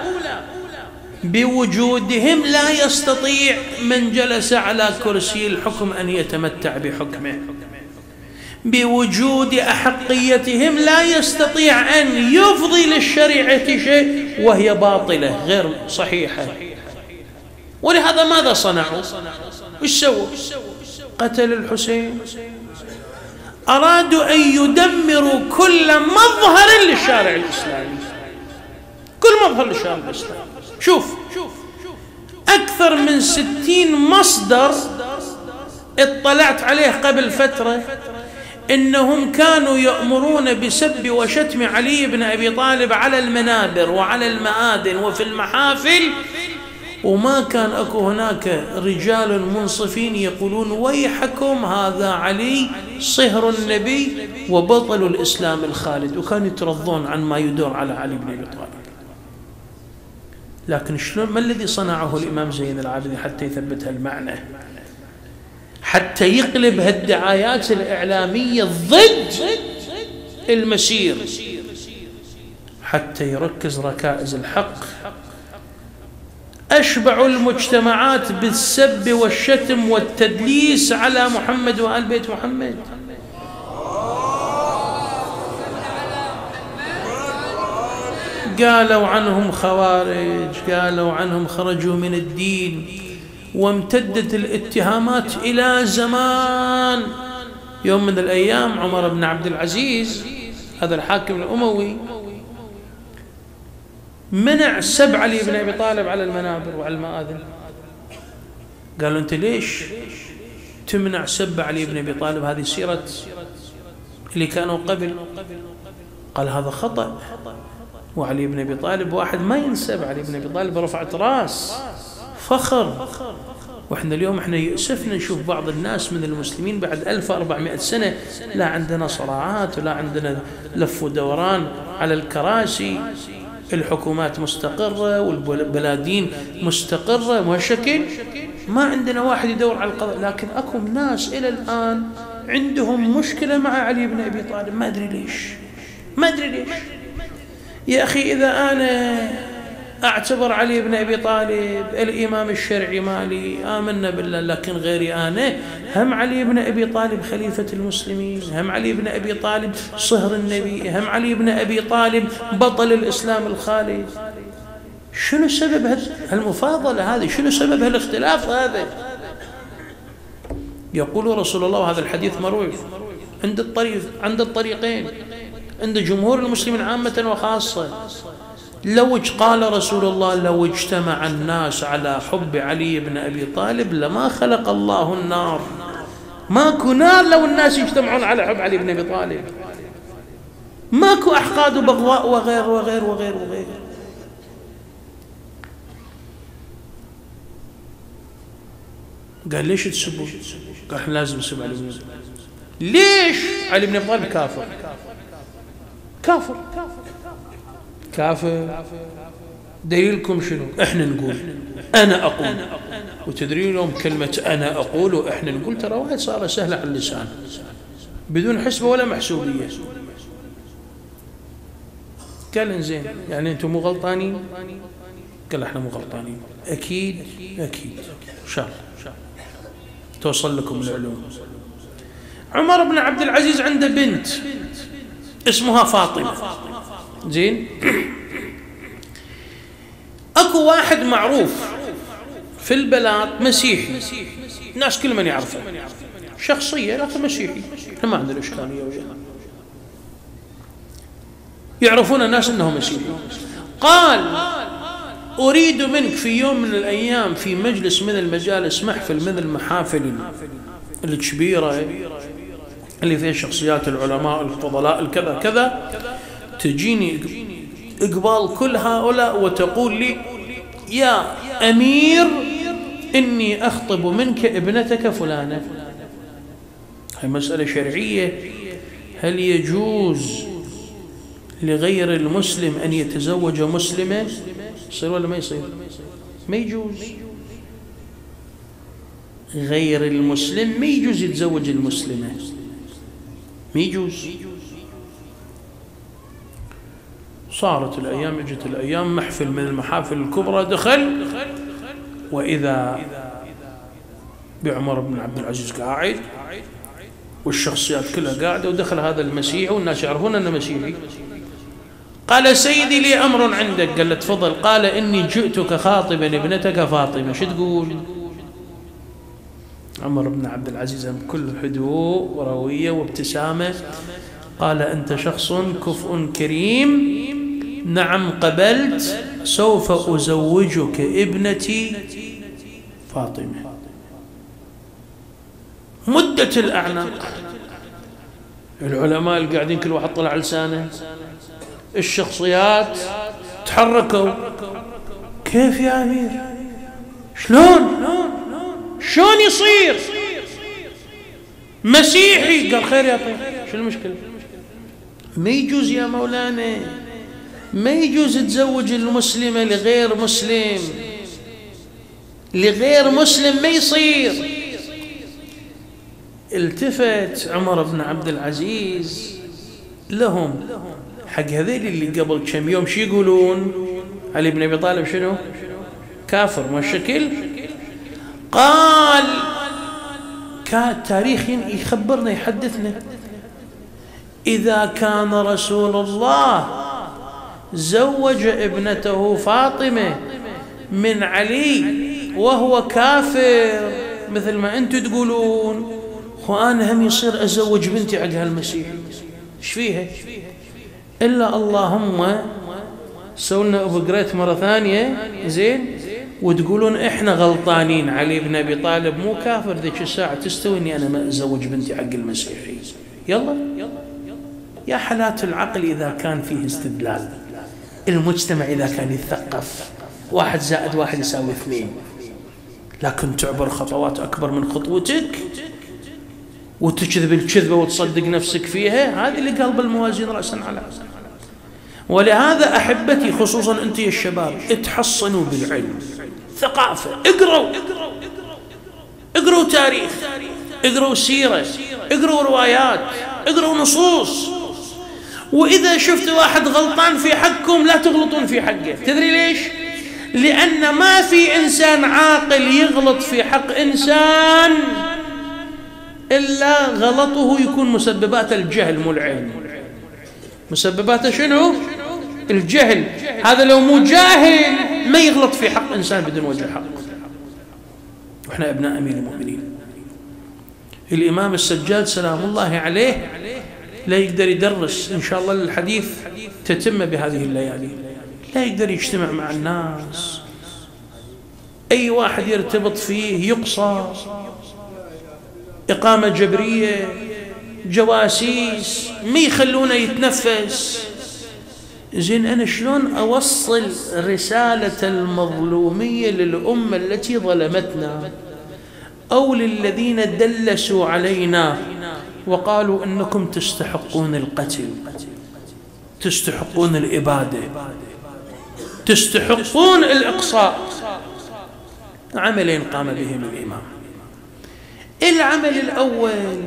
بوجودهم لا يستطيع من جلس على كرسي الحكم أن يتمتع بحكمه، بوجود أحقيتهم لا يستطيع أن يفضي للشريعة شيء وهي باطلة غير صحيحة. ولهذا ماذا صنعوا؟ وش سووا؟ قتل الحسين، أرادوا أن يدمروا كل مظهر للشارع الإسلامي، كل مظهر للشارع الإسلامي. شوف، أكثر من 60 مصدر اطلعت عليه قبل فترة إنهم كانوا يأمرون بسب وشتم علي بن أبي طالب على المنابر وعلى المآذن وفي المحافل، وما كان أكو هناك رجال منصفين يقولون ويحكم هذا علي صهر النبي وبطل الإسلام الخالد، وكانوا يترضون عن ما يدور على علي بن أبي طالب. لكن شلون، ما الذي صنعه الإمام زين العابدين حتى يثبت هالمعنى، حتى يقلب هالدعايات الإعلامية ضد المسير، حتى يركز ركائز الحق؟ أشبع المجتمعات بالسب والشتم والتدليس على محمد وآل بيت محمد. قالوا عنهم خوارج، قالوا عنهم خرجوا من الدين، وامتدت الاتهامات إلى زمان. يوم من الأيام عمر بن عبد العزيز هذا الحاكم الأموي منع سب علي بن أبي طالب على المنابر وعلى المآذن. قالوا أنت ليش تمنع سب علي بن أبي طالب؟ هذه سيرة اللي كانوا قبل. قال هذا خطأ، وعلي بن أبي طالب واحد ما ينسب، علي بن أبي طالب رفعت راس فخر. وإحنا اليوم إحنا يؤسفنا نشوف بعض الناس من المسلمين بعد 1400 سنة لا عندنا صراعات ولا عندنا لف ودوران على الكراسي، الحكومات مستقرة والبلادين مستقرة وشكل، ما عندنا واحد يدور على القضاء. لكن أكو ناس إلى الآن عندهم مشكلة مع علي بن أبي طالب، ما أدري ليش، ما أدري ليش. يا أخي إذا أنا أعتبر علي بن أبي طالب الإمام الشرعي مالي آمنا بالله، لكن غيري أنا هم علي بن أبي طالب خليفة المسلمين، هم علي بن أبي طالب صهر النبي، هم علي بن أبي طالب بطل الإسلام الخالد. شنو سبب هالمفاضلة هذه؟ شنو سبب هالاختلاف هذا؟ يقول رسول الله، هذا الحديث مروي عند الطريقين، عند جمهور المسلمين عامة وخاصة، قال رسول الله لو اجتمع الناس على حب علي بن أبي طالب لما خلق الله النار. ماكو نار لو الناس يجتمعون على حب علي بن أبي طالب، ماكو أحقاد وبغضاء وغير وغير وغير وغير. قال ليش تسبون؟ قال احنا لازم نسب علي بن أبي طالب. ليش؟ علي بن أبي طالب كافر، كافر كافر. دليلكم شنو؟ احنا نقول، انا اقول. وتدرون يوم كلمة انا اقول واحنا نقول ترى واحد صار سهلة على اللسان بدون حسبة ولا محسوبية. قال انزين يعني انتم مو غلطانين؟ قال احنا مو غلطانين. اكيد اكيد ان شاء الله توصل لكم العلوم. عمر بن عبد العزيز عنده بنت اسمها فاطمة، زين. اكو واحد معروف في البلاد مسيحي، الناس كل من يعرفه، شخصية لكن مسيحي، احنا ما عندنا اشكالية وياه، يعرفون الناس انه مسيحي. قال اريد منك في يوم من الايام في مجلس من المجالس، محفل من المحافل الكبيرة اللي فيها شخصيات العلماء الفضلاء الكذا كذا، تجيني إقبال كل هؤلاء وتقول لي يا أمير إني أخطب منك ابنتك فلانة. هي مسألة شرعية، هل يجوز لغير المسلم أن يتزوج مسلمة؟ يصير ولا ما يصير؟ ما يجوز. غير المسلم ما يجوز يتزوج المسلمة، ما يجوز. صارت الأيام، اجت الأيام، محفل من المحافل الكبرى دخل، وإذا بعمر بن عبد العزيز قاعد والشخصيات كلها قاعدة، ودخل هذا المسيحي والناس يعرفون أنه مسيحي. قال سيدي لي أمر عندك. قال له تفضل. قال إني جئتك خاطبا ابنتك فاطمة. شو تقول؟ عمر بن عبد العزيز بكل هدوء وروية وابتسامة قال أنت شخص كفء كريم، نعم قبلت، سوف أزوجك ابنتي فاطمة. مدة الأعناق، العلماء القاعدين كل واحد طلع لسانه، الشخصيات تحركوا. كيف يا أمير؟ شلون يصير مسيحي؟ قال خير يا طيب، شو المشكلة؟ ما يجوز يا مولانا، ما يجوز تزوج المسلمة لغير مسلم، لغير مسلم ما يصير. التفت عمر بن عبد العزيز لهم حق هذيل اللي قبل كم يوم شو يقولون؟ علي بن أبي طالب شنو؟ كافر ما الشكل. قال تاريخ يخبرنا يحدثنا إذا كان رسول الله زوج ابنته فاطمة من علي وهو كافر مثل ما أنتم تقولون، وأنا هم يصير أزوج بنتي عند هالمسيح، إيش فيها؟ إلا اللهم سولنا أبقريت مرة ثانية زين وتقولون إحنا غلطانين، علي بن أبي طالب مو كافر، ذيك الساعة تستوي إني أنا ما أزوج بنتي حق المسيحي. يلا يا حالات العقل إذا كان فيه استدلال، المجتمع إذا كان يتثقف 1 زائد 1 يساوي 2، لكن تعبر خطوات أكبر من خطوتك وتكذب الكذبة وتصدق نفسك فيها، هذه اللي قلب الموازين رأسا على رأس. ولهذا أحبتي خصوصا أنت يا الشباب اتحصنوا بالعلم، ثقافة، اقروا تاريخ، اقروا سيرة، اقروا روايات، اقروا نصوص. وإذا شفت واحد غلطان في حقكم لا تغلطون في حقه. تدري ليش؟ لأن ما في إنسان عاقل يغلط في حق إنسان إلا غلطه يكون مسببات الجهل مو العلم. مسبباته شنو؟ الجهل. هذا لو مو جاهل ما يغلط في حق إنسان بدون وجه حق. وإحنا أبناء أمير المؤمنين. الإمام السجاد سلام الله عليه لا يقدر يدرس، إن شاء الله الحديث تتم بهذه الليالي، لا يقدر يجتمع مع الناس، أي واحد يرتبط فيه يقصى، إقامة جبرية، جواسيس، ما يخلونه يتنفس. زين أنا شلون أوصل رسالة المظلومية للأمة التي ظلمتنا أو للذين دلسوا علينا وقالوا أنكم تستحقون القتل، تستحقون الإبادة، تستحقون الإقصاء؟ عملين قام بهم الإمام. العمل الأول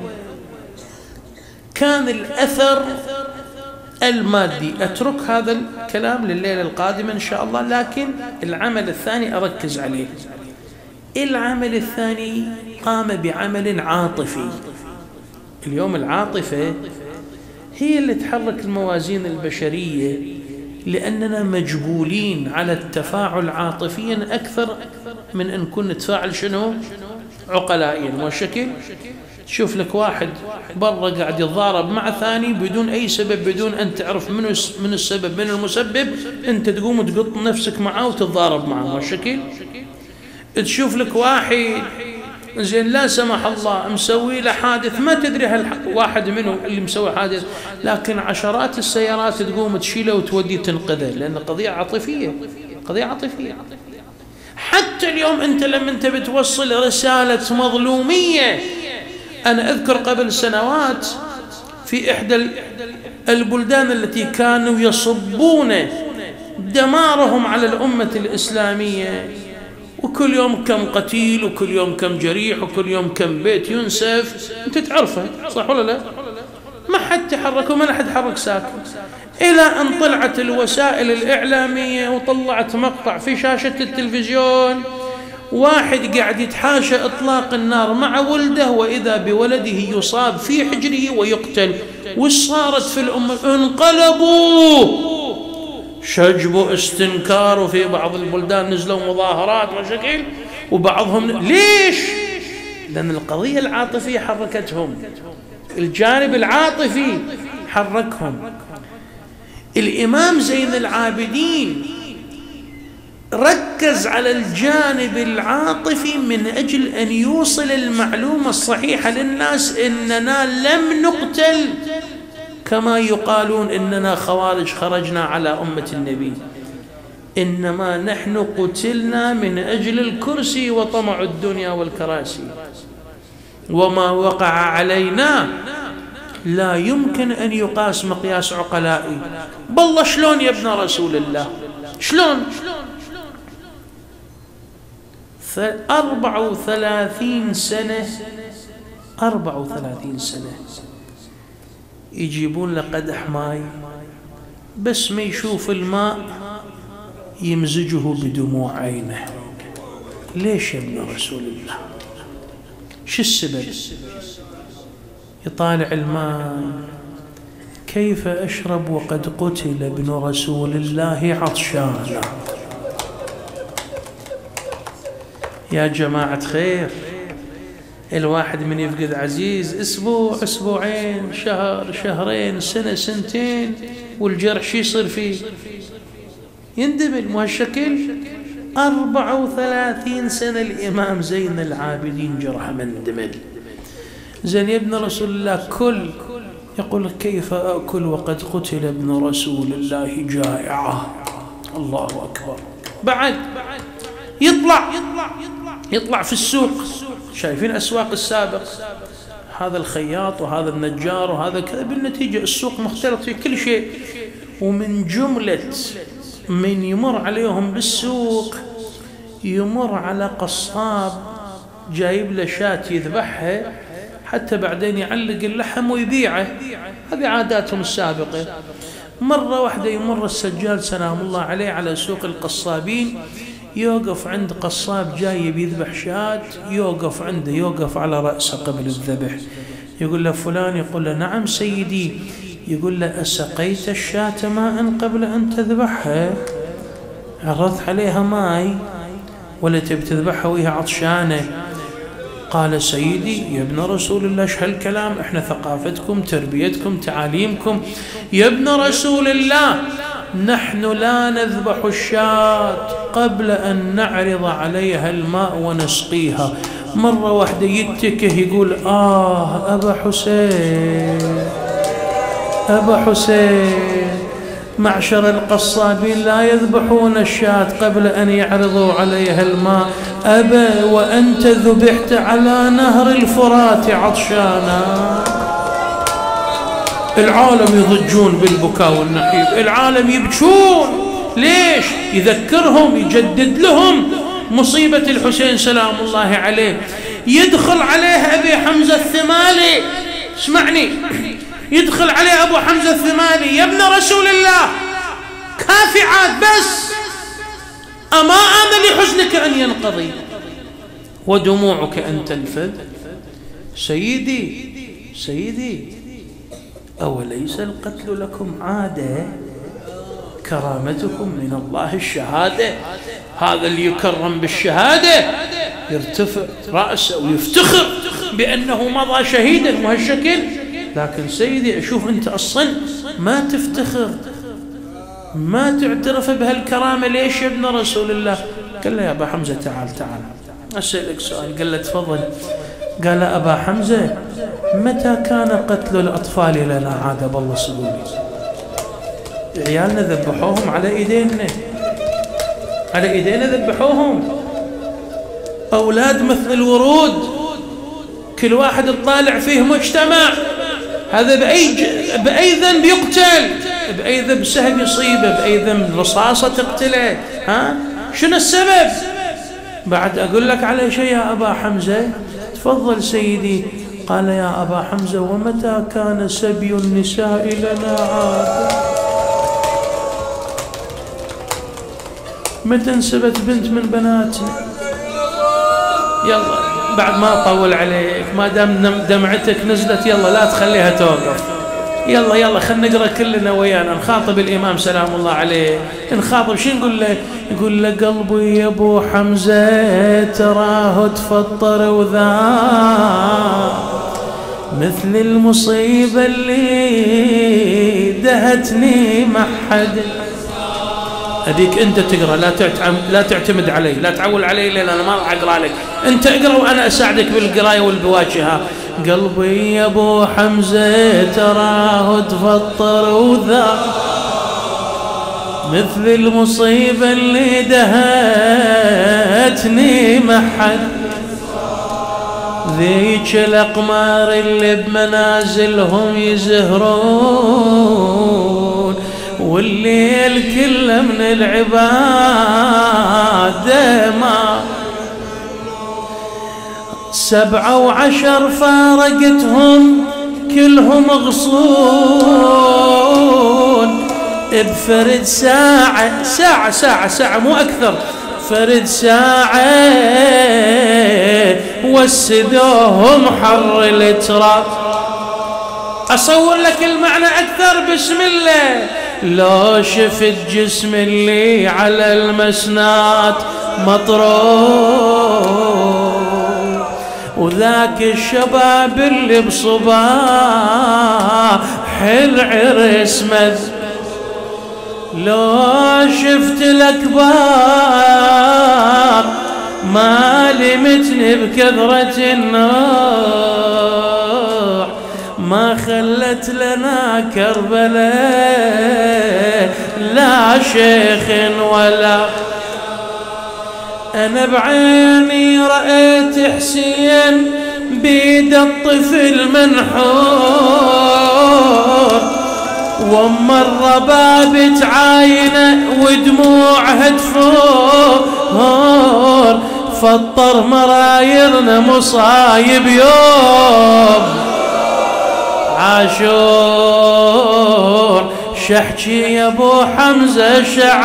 كان الأثر المادي، أترك هذا الكلام لليلة القادمة إن شاء الله، لكن العمل الثاني أركز عليه. العمل الثاني قام بعمل عاطفي. اليوم العاطفة هي اللي تحرك الموازين البشرية، لأننا مجبولين على التفاعل عاطفيا أكثر من أن كنا نتفاعل شنو؟ عقلائيا. والشكل تشوف لك واحد برا قاعد يتضارب مع ثاني بدون أي سبب، بدون أن تعرف من السبب من المسبب، أنت تقوم تقط نفسك معه وتتضارب معه. والشكل تشوف لك واحد زين لا سمح الله مسوي له حادث، ما تدري واحد منه اللي مسوي حادث، لكن عشرات السيارات تقوم تشيله وتوديه تنقذه، لأن قضية عاطفية، قضية عاطفية. حتى اليوم أنت لما أنت بتوصل رسالة مظلومية، أنا أذكر قبل سنوات في إحدى البلدان التي كانوا يصبون دمارهم على الأمة الإسلامية، وكل يوم كم قتيل وكل يوم كم جريح وكل يوم كم بيت ينسف، أنت تعرفه صح ولا لا؟ ما حد تحرك وما حد حرك ساكن، إلى أن طلعت الوسائل الإعلامية وطلعت مقطع في شاشة التلفزيون واحد قاعد يتحاشى إطلاق النار مع ولده، وإذا بولده يصاب في حجره ويقتل. وش صارت في الأمة؟ انقلبوا، شجبوا استنكار، وفي بعض البلدان نزلوا مظاهرات وشكل، وبعضهم ليش؟ لأن القضية العاطفية حركتهم، الجانب العاطفي حركهم. الإمام زين العابدين ركز على الجانب العاطفي من أجل أن يوصل المعلومة الصحيحة للناس إننا لم نقتل كما يقالون إننا خوارج خرجنا على أمة النبي، إنما نحن قتلنا من أجل الكرسي وطمع الدنيا والكراسي، وما وقع علينا لا يمكن أن يقاس مقياس عقلائي. بالله شلون يا ابن رسول الله؟ شلون؟ 34 سنة 34 سنة يجيبون له قدح ماء، بس ما يشوف الماء يمزجه بدموع عينه. ليش يا ابن رسول الله؟ شو السبب؟ يطالع الماء، كيف أشرب وقد قتل ابن رسول الله عطشانا؟ يا جماعة خير، الواحد من يفقد عزيز أسبوع أسبوعين شهر شهرين سنة سنتين والجرح شو يصير فيه؟ يندبل. مهالشكل 34 سنة الإمام زين العابدين جرح مندمل. زين يا ابن رسول الله كل، يقول كيف أكل وقد قتل ابن رسول الله جائعة؟ الله أكبر. بعد يطلع في السوق، شايفين أسواق السابق، هذا الخياط وهذا النجار وهذا كذا، بالنتيجة السوق مختلط في كل شيء. ومن جملة من يمر عليهم بالسوق يمر على قصاب جايب له شاة يذبحها حتى بعدين يعلق اللحم ويبيعه، هذه عاداتهم السابقة. مرة واحدة يمر السجاد سلام الله عليه على سوق القصابين، يوقف عند قصاب جاي بيذبح شاة، يوقف عنده، يوقف على رأسه قبل الذبح، يقول له فلان، يقول له نعم سيدي، يقول له أسقيت الشاة ماء قبل أن تذبحها؟ عرضت عليها ماي ولا تبي تذبحها وهي عطشانة؟ قال سيدي يا ابن رسول الله ايش هالكلام، احنا ثقافتكم تربيتكم تعاليمكم. يا ابن رسول الله نحن لا نذبح الشاة قبل أن نعرض عليها الماء ونسقيها. مرة واحدة يتكه يقول أبا حسين، أبا حسين، معشر القصابين لا يذبحون الشاة قبل أن يعرضوا عليها الماء، أبا وأنت ذبحت على نهر الفرات عطشانا. العالم يضجون بالبكاء والنحيب، العالم يبكون. ليش؟ يذكرهم، يجدد لهم مصيبة الحسين سلام الله عليه. يدخل عليه أبي حمزة الثمالي، اسمعني، يدخل عليه أبو حمزة الثمالي، يا ابن رسول الله كافي عاد بس، أما آن لحزنك أن ينقضي ودموعك أن تنفذ. سيدي سيدي أوليس القتل لكم عادة؟ كرامتكم من الله الشهادة، هذا اللي يكرم بالشهادة يرتفع رأسه ويفتخر بأنه مضى شهيدا وهالشكل. لكن سيدي أشوف أنت أصلا ما تفتخر، ما تعترف بهالكرامة، ليش يا ابن رسول الله؟ قال له يا أبا حمزة تعال أسألك سؤال. قال له تفضل. قال أبا حمزة متى كان قتل الأطفال لنا عادة؟ بالله سلولي عيالنا ذبحوهم على إيدينا، على إيدينا ذبحوهم، أولاد مثل الورود، كل واحد تطالع فيه مجتمع، هذا بأي ذنب يقتل؟ بأي ذنب سهم يصيبه؟ بأي ذنب رصاصة تقتله؟ ها؟ شنو السبب؟ بعد أقول لك على شيء يا أبا حمزة؟ تفضل سيدي. قال يا أبا حمزة ومتى كان سبي النساء لنا عادة؟ متى انسبت بنت من بناتنا؟ يلا بعد ما أطول عليك، ما دام دمعتك نزلت يلا لا تخليها توقف. يلا يلا خلنا نقرأ كلنا ويانا، نخاطب الإمام سلام الله عليه. نخاطب شو نقول له؟ يقول له قلبي يا أبو حمزة تراه تفطر وذاب مثل المصيبة اللي دهتني ما حد. أديك أنت تقرأ، لا تعتمد علي، لا تعول علي لأن أنا ما راح أقرأ لك. أنت اقرأ وأنا أساعدك بالقراية والبواجهة. قلبي يا أبو حمزة تراه تفطر وذاب مثل المصيبة اللي دهتني ما حد. ذيك الأقمار اللي بمنازلهم يزهرون والليل كله من العبادة ما 7 و10 فارقتهم كلهم غصون بفرد ساعة مو أكثر، فرد ساعة وسدوهم حر التراب. أصور لك المعنى أكثر بسم الله. لو شفت جسم اللي على المسنات مطروح وذاك الشباب اللي بصباح العرس مذ، لو شفت الأكبار ما لمتني بكثرة النوح ما خلت لنا كربلاء لا شيخ ولا. أنا بعيني رأيت حسين بيد الطفل منحور وام الرباب تعاينه ودموعها تفور فطر مرايرنا مصايب يوم عاشور. شحكي يا ابو حمزه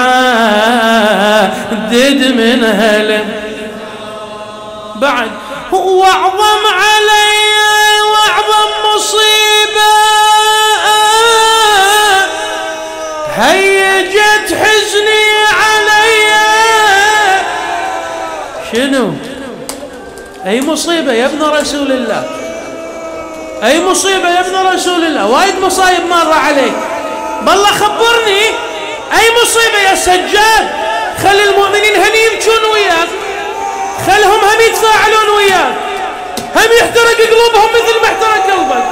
شعادد من هلم بعد واعظم علي واعظم مصيبه هيجت حزني علي. شنو؟ اي مصيبه يا ابن رسول الله، اي مصيبه يا ابن رسول الله، وايد مصايب مره عليك بالله خبرني. اي مصيبه يا سجاد؟ خلي المؤمنين هم يبكون وياك، خلهم هم يتفاعلون وياك، هم يحترق قلوبهم مثل ما احترق قلبك.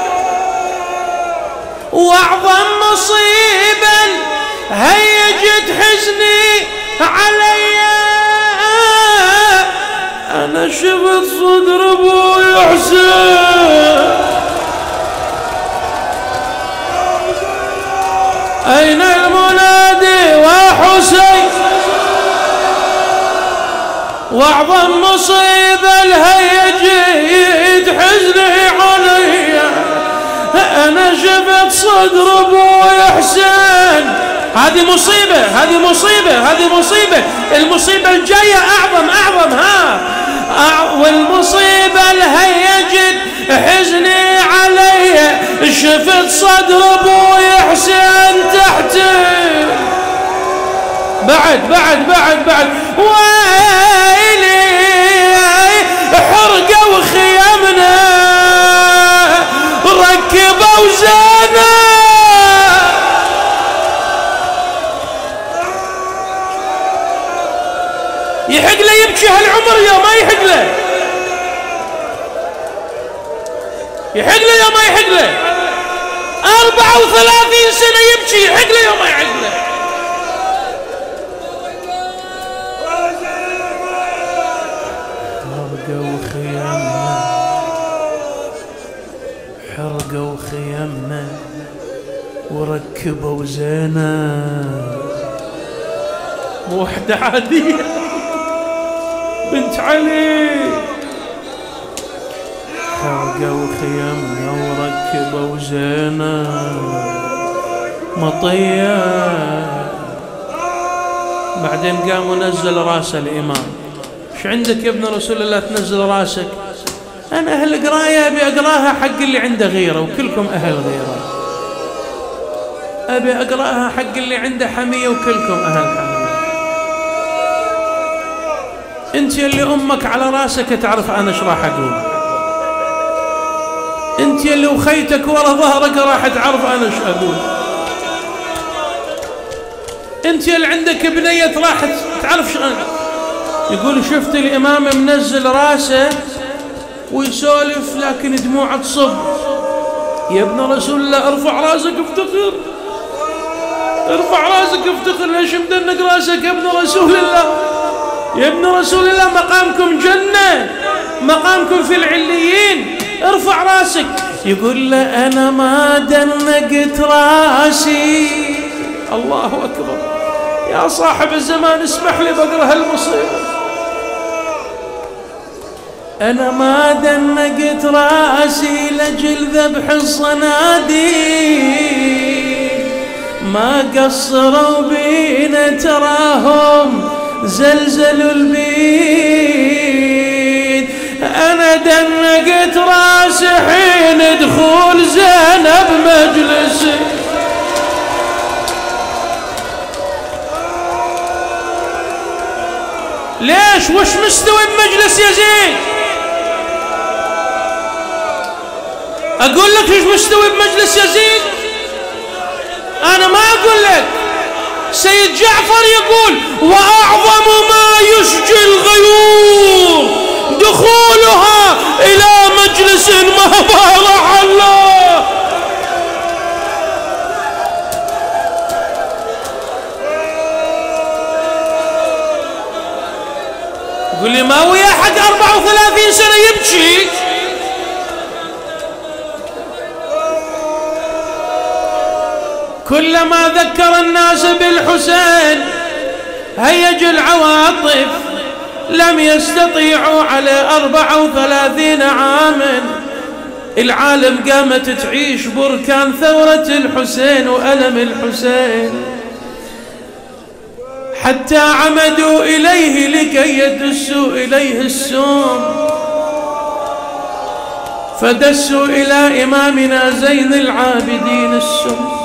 واعظم مصيبه هيجت حزني علي انا شفت صدر ابوي حسين. أين المنادي وحسين؟ واعظم مصيبة الهيجيد حزني علي أنا شفت صدر أبوي حسين. هذه مصيبة، هذه مصيبة، هذه مصيبة. المصيبة الجاية أعظم ها. والمصيبة الهيجيد حزني علي شفت صدر أبوي حسين تحتي. بعد ويلي حرقوا خيامنا ركبوا زينة يحق له يبكي هالعمر يا ما يحق له، يحق له يا ما يحق له. 34 سنة يبكي، يحق له يا ما يحق له. حرقوا خيامنا وركبوا زينة مو وحدة عادية بنت علي. حرقوا خيمنا وركبوا زينب مطية. بعدين قام ونزل راس الإمام. ايش عندك يا ابن رسول الله تنزل راسك؟ أنا أهل قراية أبي أقراها حق اللي عنده غيرة، وكلكم أهل غيرة. أبي أقراها حق اللي عنده حمية، وكلكم أهل حمية. أنت اللي أمك على راسك تعرف أنا إيش راح أقول. أنت اللي وخيتك ورا ظهرك راح تعرف أنا إيش أقول. أنت اللي عندك بنية راح تعرف شو. يقول شفت الإمام منزل راسه ويسولف لكن دموعه تصب. يا ابن رسول الله ارفع راسك افتخر، ارفع راسك افتخر. ليش مدنق راسك يا ابن رسول الله؟ يا ابن رسول الله مقامكم جنة، مقامكم في العليين، ارفع راسك. يقول له أنا ما دنقت راسي. الله أكبر. يا صاحب الزمان اسمح لي بقرأ هالمصيبة. أنا ما دنقت راسي لجل ذبح الصناديق، ما قصروا بينا تراهم زلزلوا البيت. أنا دنقت راسي حين دخول زينب مجلسي. ليش؟ وش مستوي بمجلس يزيد؟ أقول لك إيش مستوي بمجلس يزيد؟ أنا ما أقول لك. سيد جعفر يقول وأعظم ما يشجي الغيور دخولها إلى مجلس ما بارع الله. يقول لي ما ويا حق 34 سنة يبكي. كلما ذكر الناس بالحسين هيج العواطف، لم يستطيعوا على 34 عاما العالم قامت تعيش بركان ثورة الحسين وألم الحسين، حتى عمدوا إليه لكي يدسوا إليه السم، فدسوا إلى إمامنا زين العابدين السم.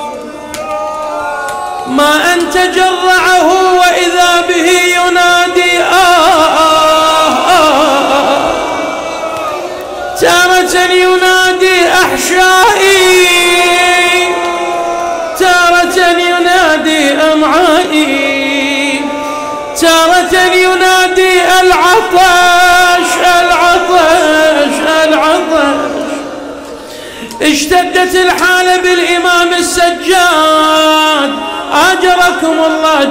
ما أن تجرعه وإذا به ينادي تارة ينادي أحشائي، تارة ينادي أمعائي، تارة ينادي العطش العطش العطش. اشتدت الحالة بالإمام السجاد أجركم الله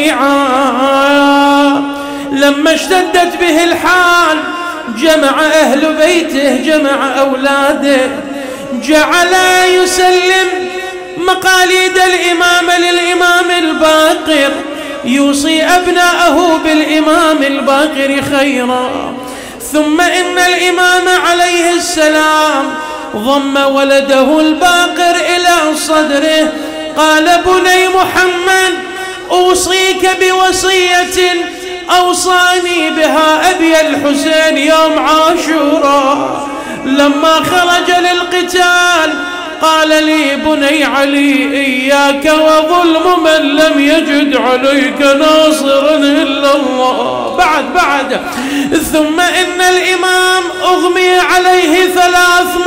جميعا. لما اشتدت به الحال جمع أهل بيته، جمع أولاده، جعل يسلم مقاليد الإمام للإمام الباقر، يوصي أبناءه بالإمام الباقر خيرا. ثم إن الإمام عليه السلام ضم ولده الباقر إلى صدره، قال بني محمد أوصيك بوصية أوصاني بها أبي الحسين يوم عاشوراء لما خرج للقتال. قال لي بني علي إياك وظلم من لم يجد عليك ناصرا إلا الله. بعد ثم إن الإمام أغمي عليه 3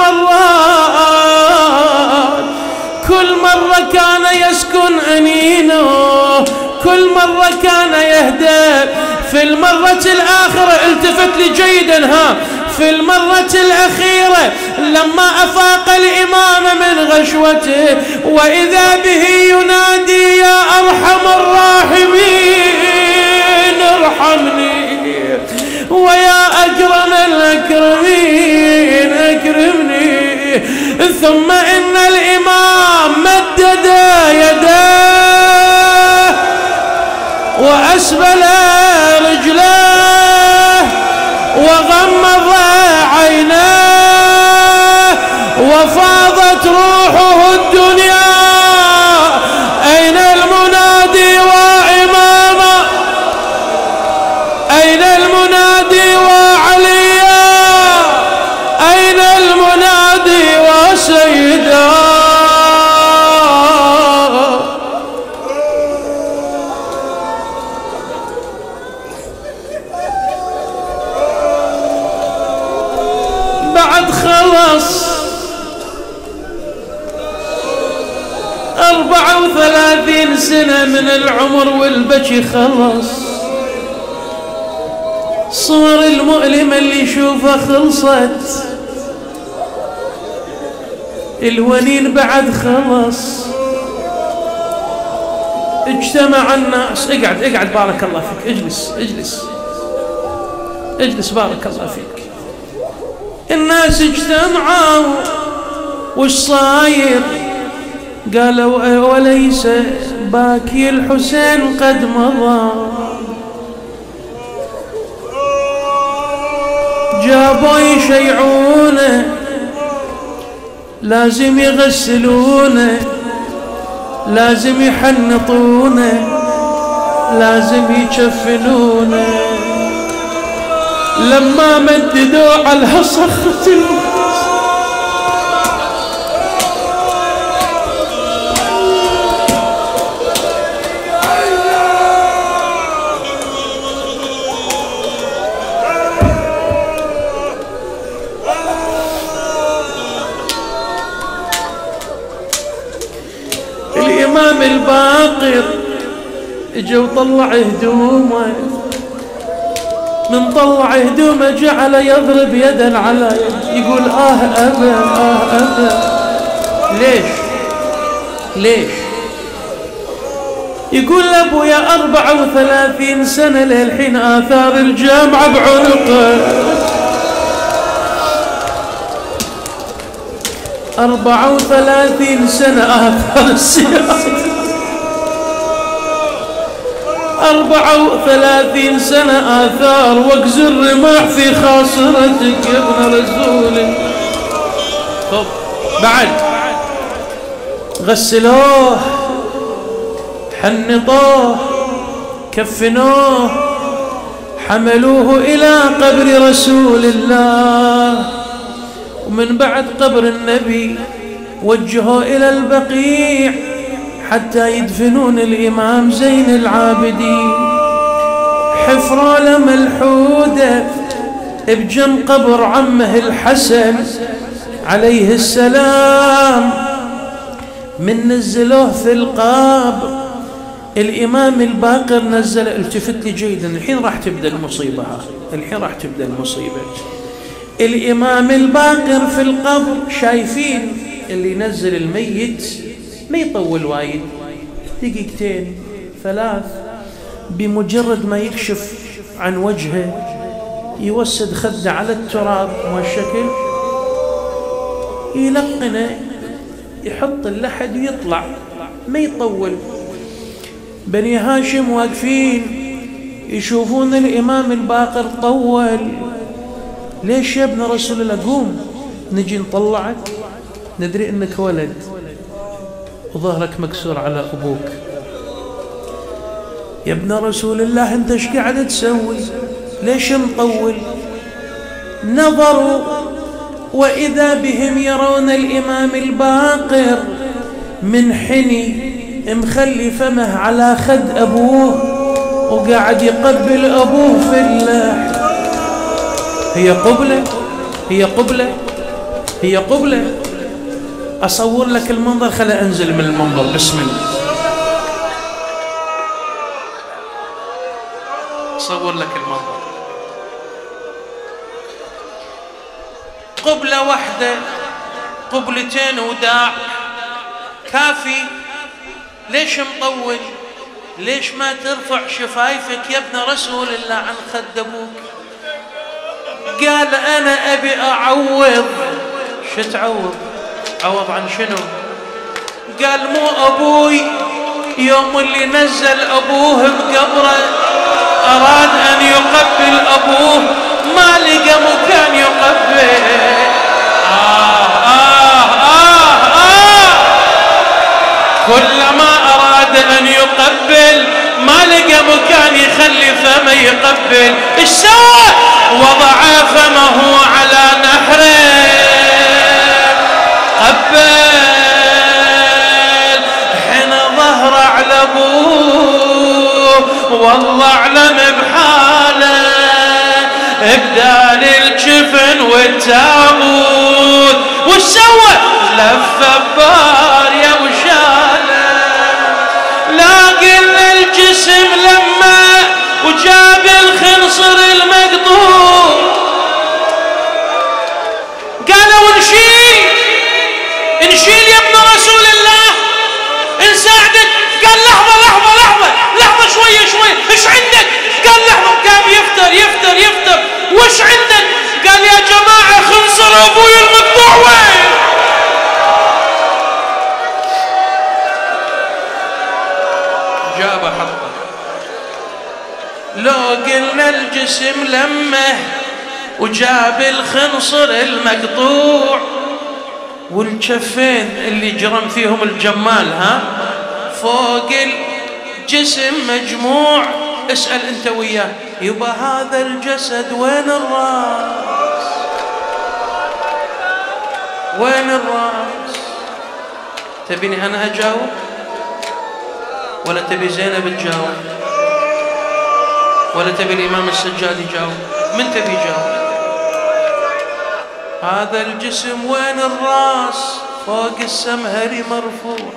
مرات، كل مرة كان يسكن أنينه، كل مرة كان يهدأ. في المرة الآخرة التفت لي جيدا في المرة الأخيرة لما أفاق الإمام من غشوته وإذا به ينادي يا أرحم الراحمين ارحمني، ويا أكرم الأكرمين أكرمني. ثم إن الإمام مدد يداه وأسبل رجلاه الفداء. بعد خلص 34 سنة من العمر والبكي خلص. الصور المؤلمة اللي يشوفها خلصت، الونين بعد خلص. اجتمع الناس. اقعد بارك الله فيك. اجلس بارك الله فيك. الناس اجتمعوا. وش صاير؟ قالوا وليس باكي الحسين قد مضى. جابوا يشيعونه، لازم يغسلونه، لازم يحنطونه، لازم يكفنونه. لما مددوا على صخرة الإمام الباقر اجا وطلع هدومه. من طلع هدومه جعل يضرب يدا على يد، يقول أبا. ليش؟ يقول أبويا 34 سنة للحين آثار الجامعة بعنقه. 34 سنة آثار السياسة. 34 سنة آثار وكز الرماح في خاصرتك يا ابن رسول. طب بعد غسلوه، حنطوه، كفنوه، حملوه إلى قبر رسول الله. ومن بعد قبر النبي وجهوا إلى البقيع حتى يدفنون الإمام زين العابدين. حفروا له ملحودة بجنب قبر عمه الحسن عليه السلام. من نزلوه في القبر الإمام الباقر نزل. التفت لي جيدا، الحين راح تبدأ المصيبة. الإمام الباقر في القبر، شايفين اللي ينزل الميت ما يطول وايد، 2 3 دقائق. بمجرد ما يكشف عن وجهه يوسد خده على التراب والشكل، يلقنه، يحط اللحد ويطلع، ما يطول. بني هاشم واقفين يشوفون الإمام الباقر طول. ليش يا ابن رسول الله؟ قوم نجي نطلعك، ندري انك ولد وظهرك مكسور على ابوك. يا ابن رسول الله انت ايش قاعد تسوي؟ ليش مطول؟ نظروا واذا بهم يرون الامام الباقر منحني مخلي فمه على خد ابوه وقاعد يقبل ابوه في اللحد. هي قبلة. أصور لك المنظر. خلي أنزل من المنظر. بسم الله. أصور لك المنظر. قبلة واحدة، قبلتين وداع كافي. ليش مطول؟ ليش ما ترفع شفايفك يا ابن رسول الله عن خد أبوك؟ قال أنا أبي أعوض. شو تعوض؟ عوض عن شنو؟ قال مو أبوي يوم اللي نزل أبوه بقبره أراد أن يقبل أبوه ما لقى مكان يقبل. كلما أراد أن يقبل ما لقى مكان يخلي فمه يقبل. إيش سوى؟ وضع فمه على نحره قبل. والله أعلم بحاله، بدال الجفن والتابوت وش سوى؟ لف باريا وشاله، لاقي الجسم لما وجاب الخنصر المقطوع، قالوا نشيل يا ابن رسول الله نساعدك. قال لحظة شوية ايش عندك؟ قال لحظة، قام يفتر وش عندك؟ قال يا جماعة خنصر ابوي المقطوع وين؟ جابه حطه. لو قلنا الجسم لمه وجاب الخنصر المقطوع والكفين اللي جرم فيهم الجمال فوق الجسم مجموع. اسأل انت وياه، يبا هذا الجسد وين الراس؟ وين الراس؟ تبيني انا اجاوب ولا تبي زينب تجاوب ولا تبي الامام السجاد يجاوب؟ من تبي يجاوب؟ هذا الجسم وين الراس؟ فوق السمهري مرفوع.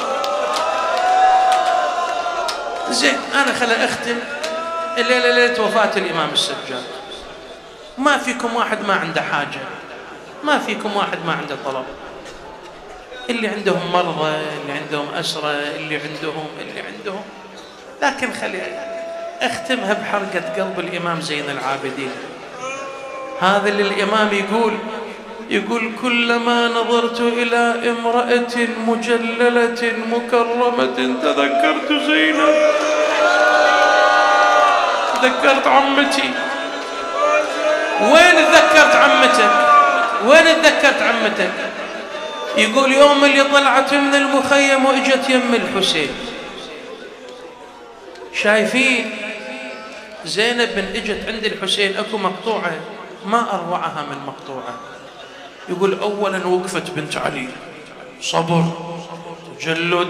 زين انا خليني اختم الليله ليله وفاه الامام السجاد. ما فيكم واحد ما عنده حاجه، ما فيكم واحد ما عنده طلب. اللي عندهم مرضى، اللي عندهم اسرى، اللي عندهم لكن خليني اختمها بحرقه قلب الامام زين العابدين. هذا اللي الامام يقول كلما نظرت إلى امرأة مجللة مكرمة تذكرت زينب، تذكرت عمتي. وين تذكرت عمتك؟ وين تذكرت عمتك؟ يقول يوم اللي طلعت من المخيم واجت يم الحسين، شايفين زينب من اجت عند الحسين اكو مقطوعة ما اروعها من مقطوعة. يقول أولا وقفت بنت علي، صبر تجلد.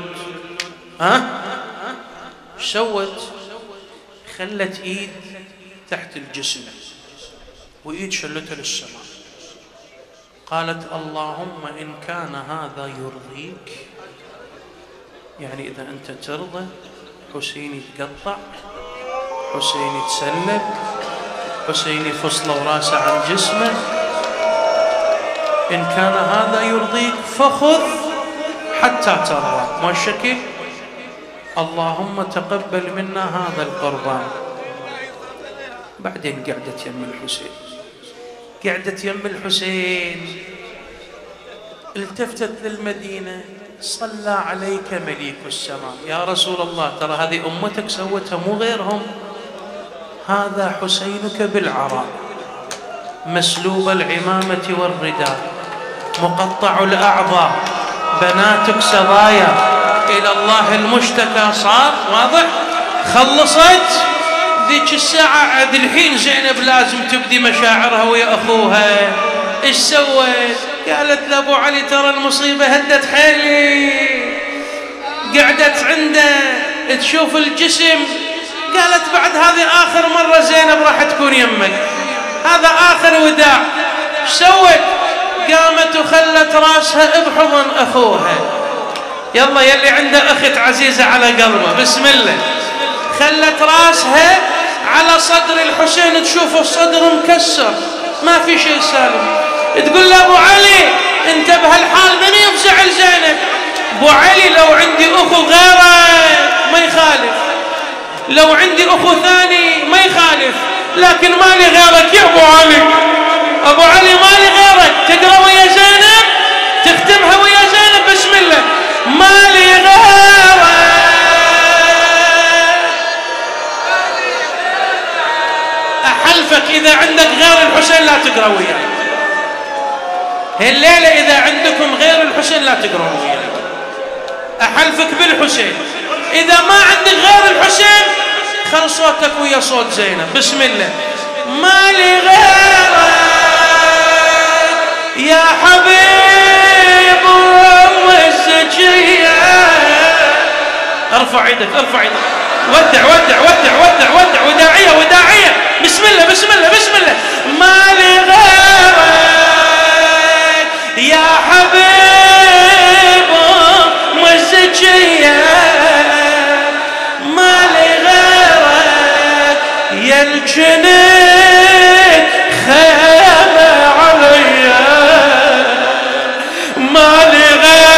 ايش سوت؟ خلت ايد تحت الجسم وايد شلتها للسماء، قالت اللهم إن كان هذا يرضيك، يعني إذا أنت ترضى حسين يتقطع، حسين يتسلب، حسين يفصل وراسه عن جسمه، إن كان هذا يرضيك فخذ حتى ترضى. ما الشكل؟ اللهم تقبل منا هذا القربان. بعدين قعدت يم الحسين، قعدت يم الحسين، التفتت للمدينة، صلى عليك مليك السماء. يا رسول الله ترى هذه أمتك سوتها مو غيرهم، هذا حسينك بالعراء مسلوب العمامة والرداء مقطع الأعضاء، بناتك سضايا إلى الله المشتكى صار. واضح؟ خلصت ذيك الساعة. عاد الحين زينب لازم تبدي مشاعرها ويا أخوها. إيش سوت؟ قالت لأبو علي ترى المصيبة هدت حيلي. قعدت عنده تشوف الجسم، قالت بعد هذه آخر مرة زينب راح تكون يمك، هذا آخر وداع. إيش سوت؟ قامت وخلت راسها بحضن أخوها. يلا يلي عنده أخت عزيزة على قلبه، بسم الله. خلت راسها على صدر الحسين، تشوف الصدر مكسر ما في شيء سالم. تقول له أبو علي أنت بهالحال من يفزع زينب؟ أبو علي لو عندي أخو غيرك ما يخالف، لو عندي أخو ثاني ما يخالف، لكن مالي غيرك يا أبو علي. أبو علي مالي غيرك. تقرأ ويا زينب، تختمها ويا زينب، بسم الله. مالي غيرك، أحلفك إذا عندك غير الحسين لا تقرأ وياي. هالليلة إذا عندكم غير الحسين لا تقرأ وياي، أحلفك بالحسين. إذا ما عندك غير الحسين خل صوتك ويا صوت زينب، بسم الله. مالي غيرك يا حبيب أم الزكية. ارفع يدك، ارفع يدك. ودع ودع ودع ودع ودع وداعية وداعية. بسم الله بسم الله بسم الله. ما لي غيرك يا حبيب مزكية، ما لي غيرك يا الجنين خيمة عليا، ما لي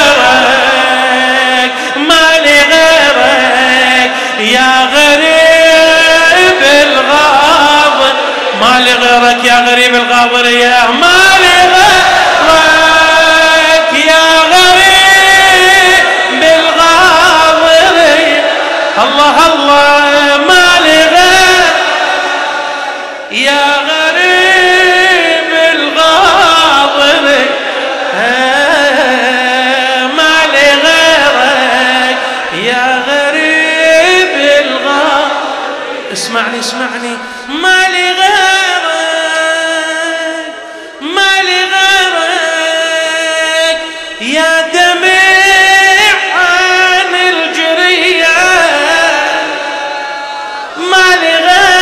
غيرك ما لي غيرك يا غريب الغابر، ما لي غيرك يا غريب الغابر، يا ما لي غيرك يا غريب الغابر. الله الله ما لي غيرك يا غريب الغابر، ما لي غيرك يا غريب الغابر. اسمعني اسمعني. ما لي غيرك ما لي غيرك يا دمع عن الجرية، ما لي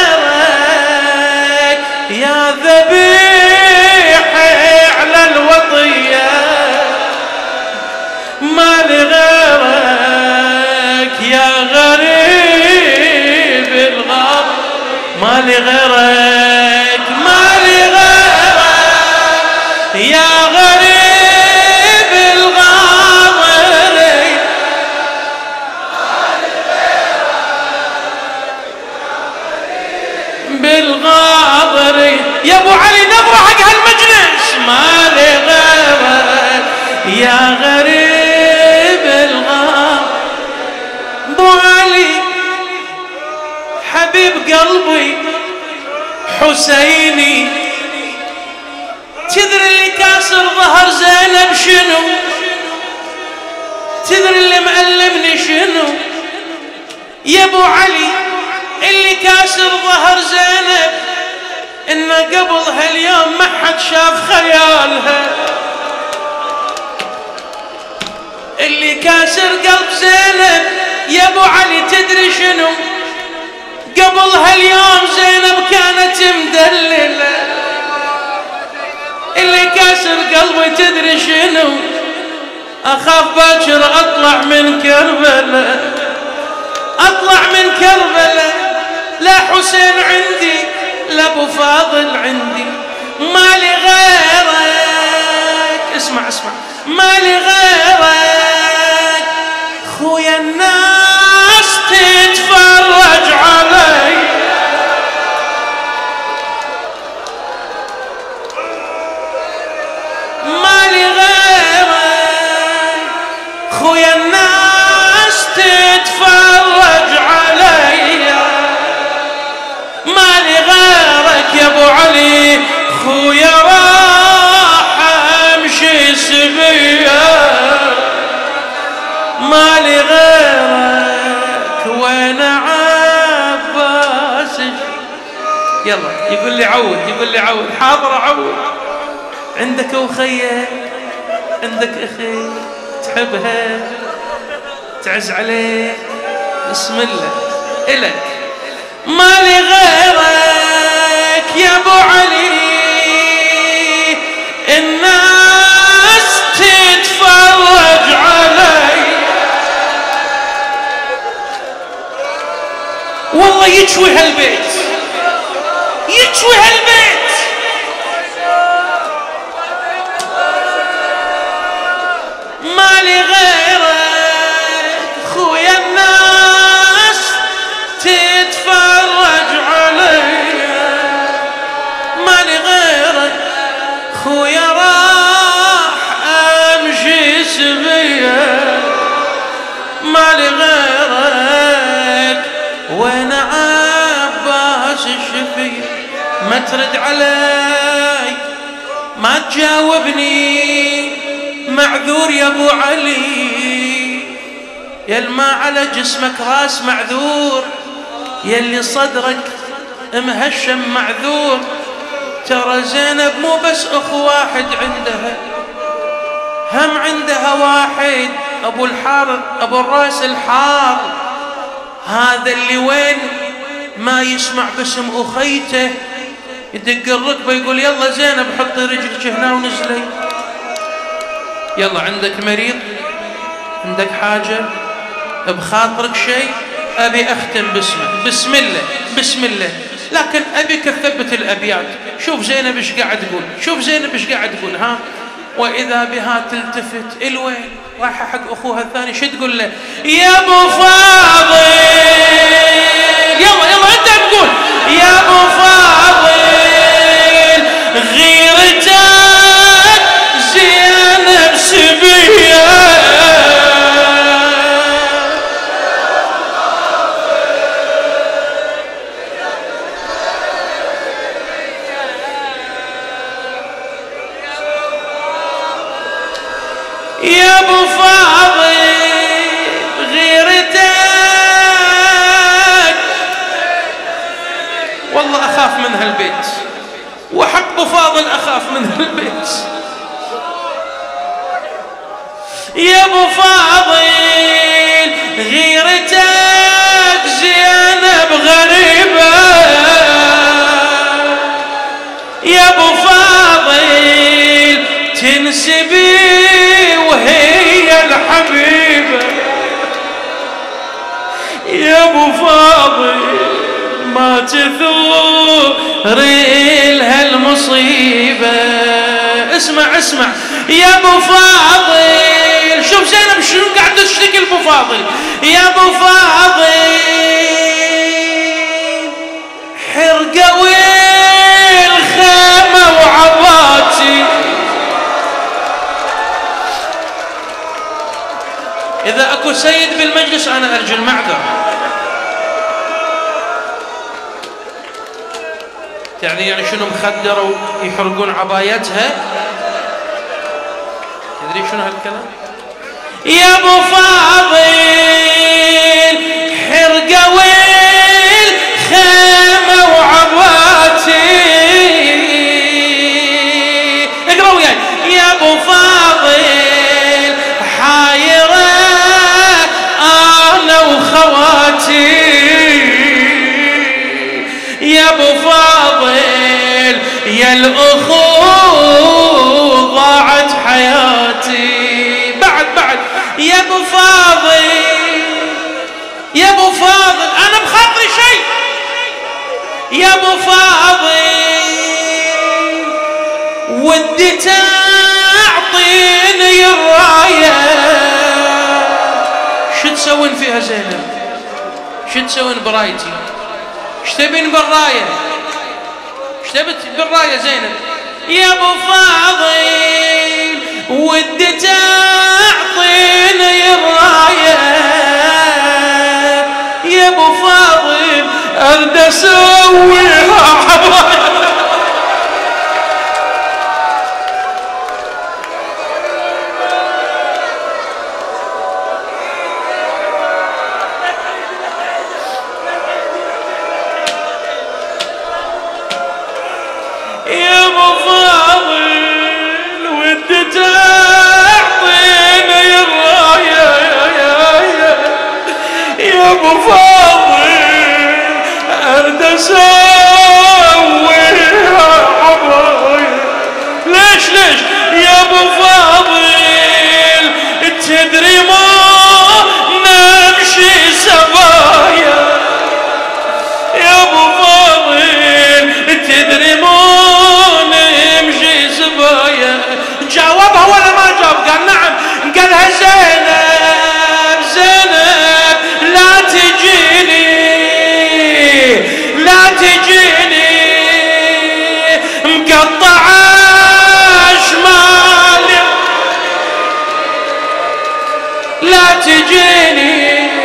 غيرك يا ذبيح على الوطية، ما لي غيرك يا غريب الغاب، ما لي غيرك ما لي غيرك يا غريب الغابر، بالغابر. يا ابو علي نبرة حق هالمجلس. ما لي غيرك يا غريب الغابر. ابو علي حبيب قلبي حسيني، تدري اللي كاسر ظهر زينب شنو؟ تدري اللي معلمني شنو؟ يا ابو علي اللي كاسر ظهر زينب إن قبل هاليوم ما حد شاف خيالها، اللي كاسر قلب زينب يا ابو علي تدري شنو؟ قبل هاليوم زينب كانت مدللة. اللي كاسر قلبي تدري شنو؟ أخاف باكر أطلع من كربلاء، أطلع من كربلاء لا حسين عندي لا أبو فاضل عندي، ما لي غيرك. اسمع اسمع. ما لي غيرك خويا الناس تتفرج علي، ما لي غيرك خويا الناس تتفرج علي، ما لي غيرك يا ابو علي خويا راح امشي سبيا، ما لي غيرك وين عباس. يلا يقول لي عود يقول لي عود. حاضر عود. عندك أخيه عندك أخي تحبها تعز عليه، بسم الله إلك. ما لي غيرك يا أبو علي الناس تتفرج علي، والله يجوي هالبيت يجوي هالبيت. ما لي غيرك خويا الناس تتفرج علي، ما لي غيرك خويا راح امشي سبيا، ما لي غيرك وين عباس الشفي. ما ترد علي ما تجاوبني معذور يا ابو علي، يا الما على جسمك راس معذور، يا اللي صدرك مهشم معذور. ترى زينب مو بس اخو واحد عندها، هم عندها واحد ابو الحار ابو الراس الحار، هذا اللي وين ما يسمع باسم أخيته يدق الركبة يقول يلا زينب حطي رجلك هنا ونزلي، يلا عندك مريض، عندك حاجة، بخاطرك شيء، أبي أختم باسمك، بسم الله بسم الله، لكن أبيك تثبت الأبيات. شوف زينب إيش قاعد تقول، شوف زينب إيش قاعد تقول. ها وإذا بها تلتفت الوين رايحة حق أخوها الثاني، شو تقول له؟ يا أبو فاضل، يلا يلا أنت تقول يا أبو فاضل غيرتك زينب سبية. يا أبو فاضل غيرتك، والله أخاف من هالبيت، وحق أبو فاضل أخاف من هالبيت. يا أبو فاضل غيرتك زينب غريبة، يا أبو فاضل تنسبي وهي الحبيبة، يا أبو فاضل ما تثور إلها المصيبة. اسمع اسمع يا أبو فاضل، شوف زينب شنو قاعد تشتكي لأبو فاضل. يا أبو فاضل حرقة والخيمة وعباتي، إذا أكو سيد بالمجلس أنا أرجو المعذرة. يعني شنو مخدروا يحرقون عبايتها؟ تدري شنو هالكلام؟ يا أبو فاضل حرقة والخيمة وعباتي، اقرأ وياي. يا أبو فاضل حايرة أنا وخواتي، يا أبو فاضل يا الأخو ضاعت حياتي. بعد يا أبو فاضل، يا أبو فاضل أنا بخاطري شيء، يا أبو فاضل ودي تعطيني الراية. شو تسوين فيها زينب؟ شو تسوين برايتي؟ ايش تبين بالراية؟ ايش تبي بالراية زينب؟ يا أبو فاضل ودي تعطيني الراية، يا أبو فاضل أرد أسويها حبايب. يا أبو فاضل أرد أسويها حبايب. ليش يا أبو فاضل تدري ما نمشي سبايا، يا أبو فاضل تدري ما نمشي سبايا. جاوبها ولا ما جاوب؟ قال نعم. قالها زينب زينب لا تجيني لا تجيني مقطعة شمالي، لا تجيني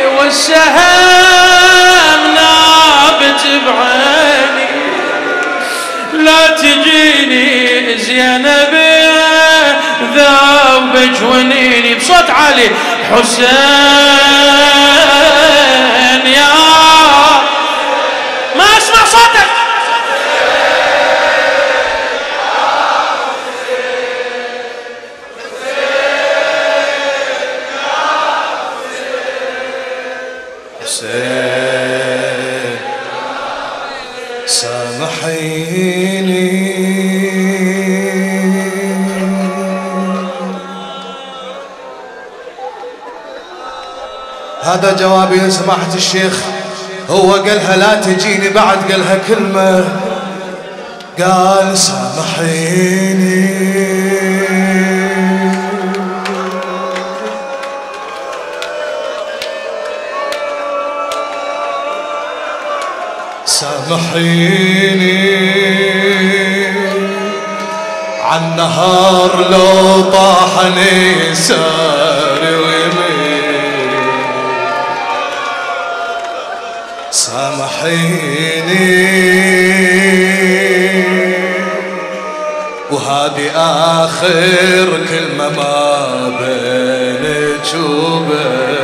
والسهم نابت بعيني، لا تجيني زينب ذاب جونيني. بصوت عالي حسين يا ما اسمع صوتك. حسين سامحيني هذا جوابي يا سماحة الشيخ. هو قالها لا تجيني، بعد قالها كلمة، قال سامحيني سامحيني عن نهار لو طاحني ساري ويمين، سامحيني وهذه آخر كلمة ما بينك وبين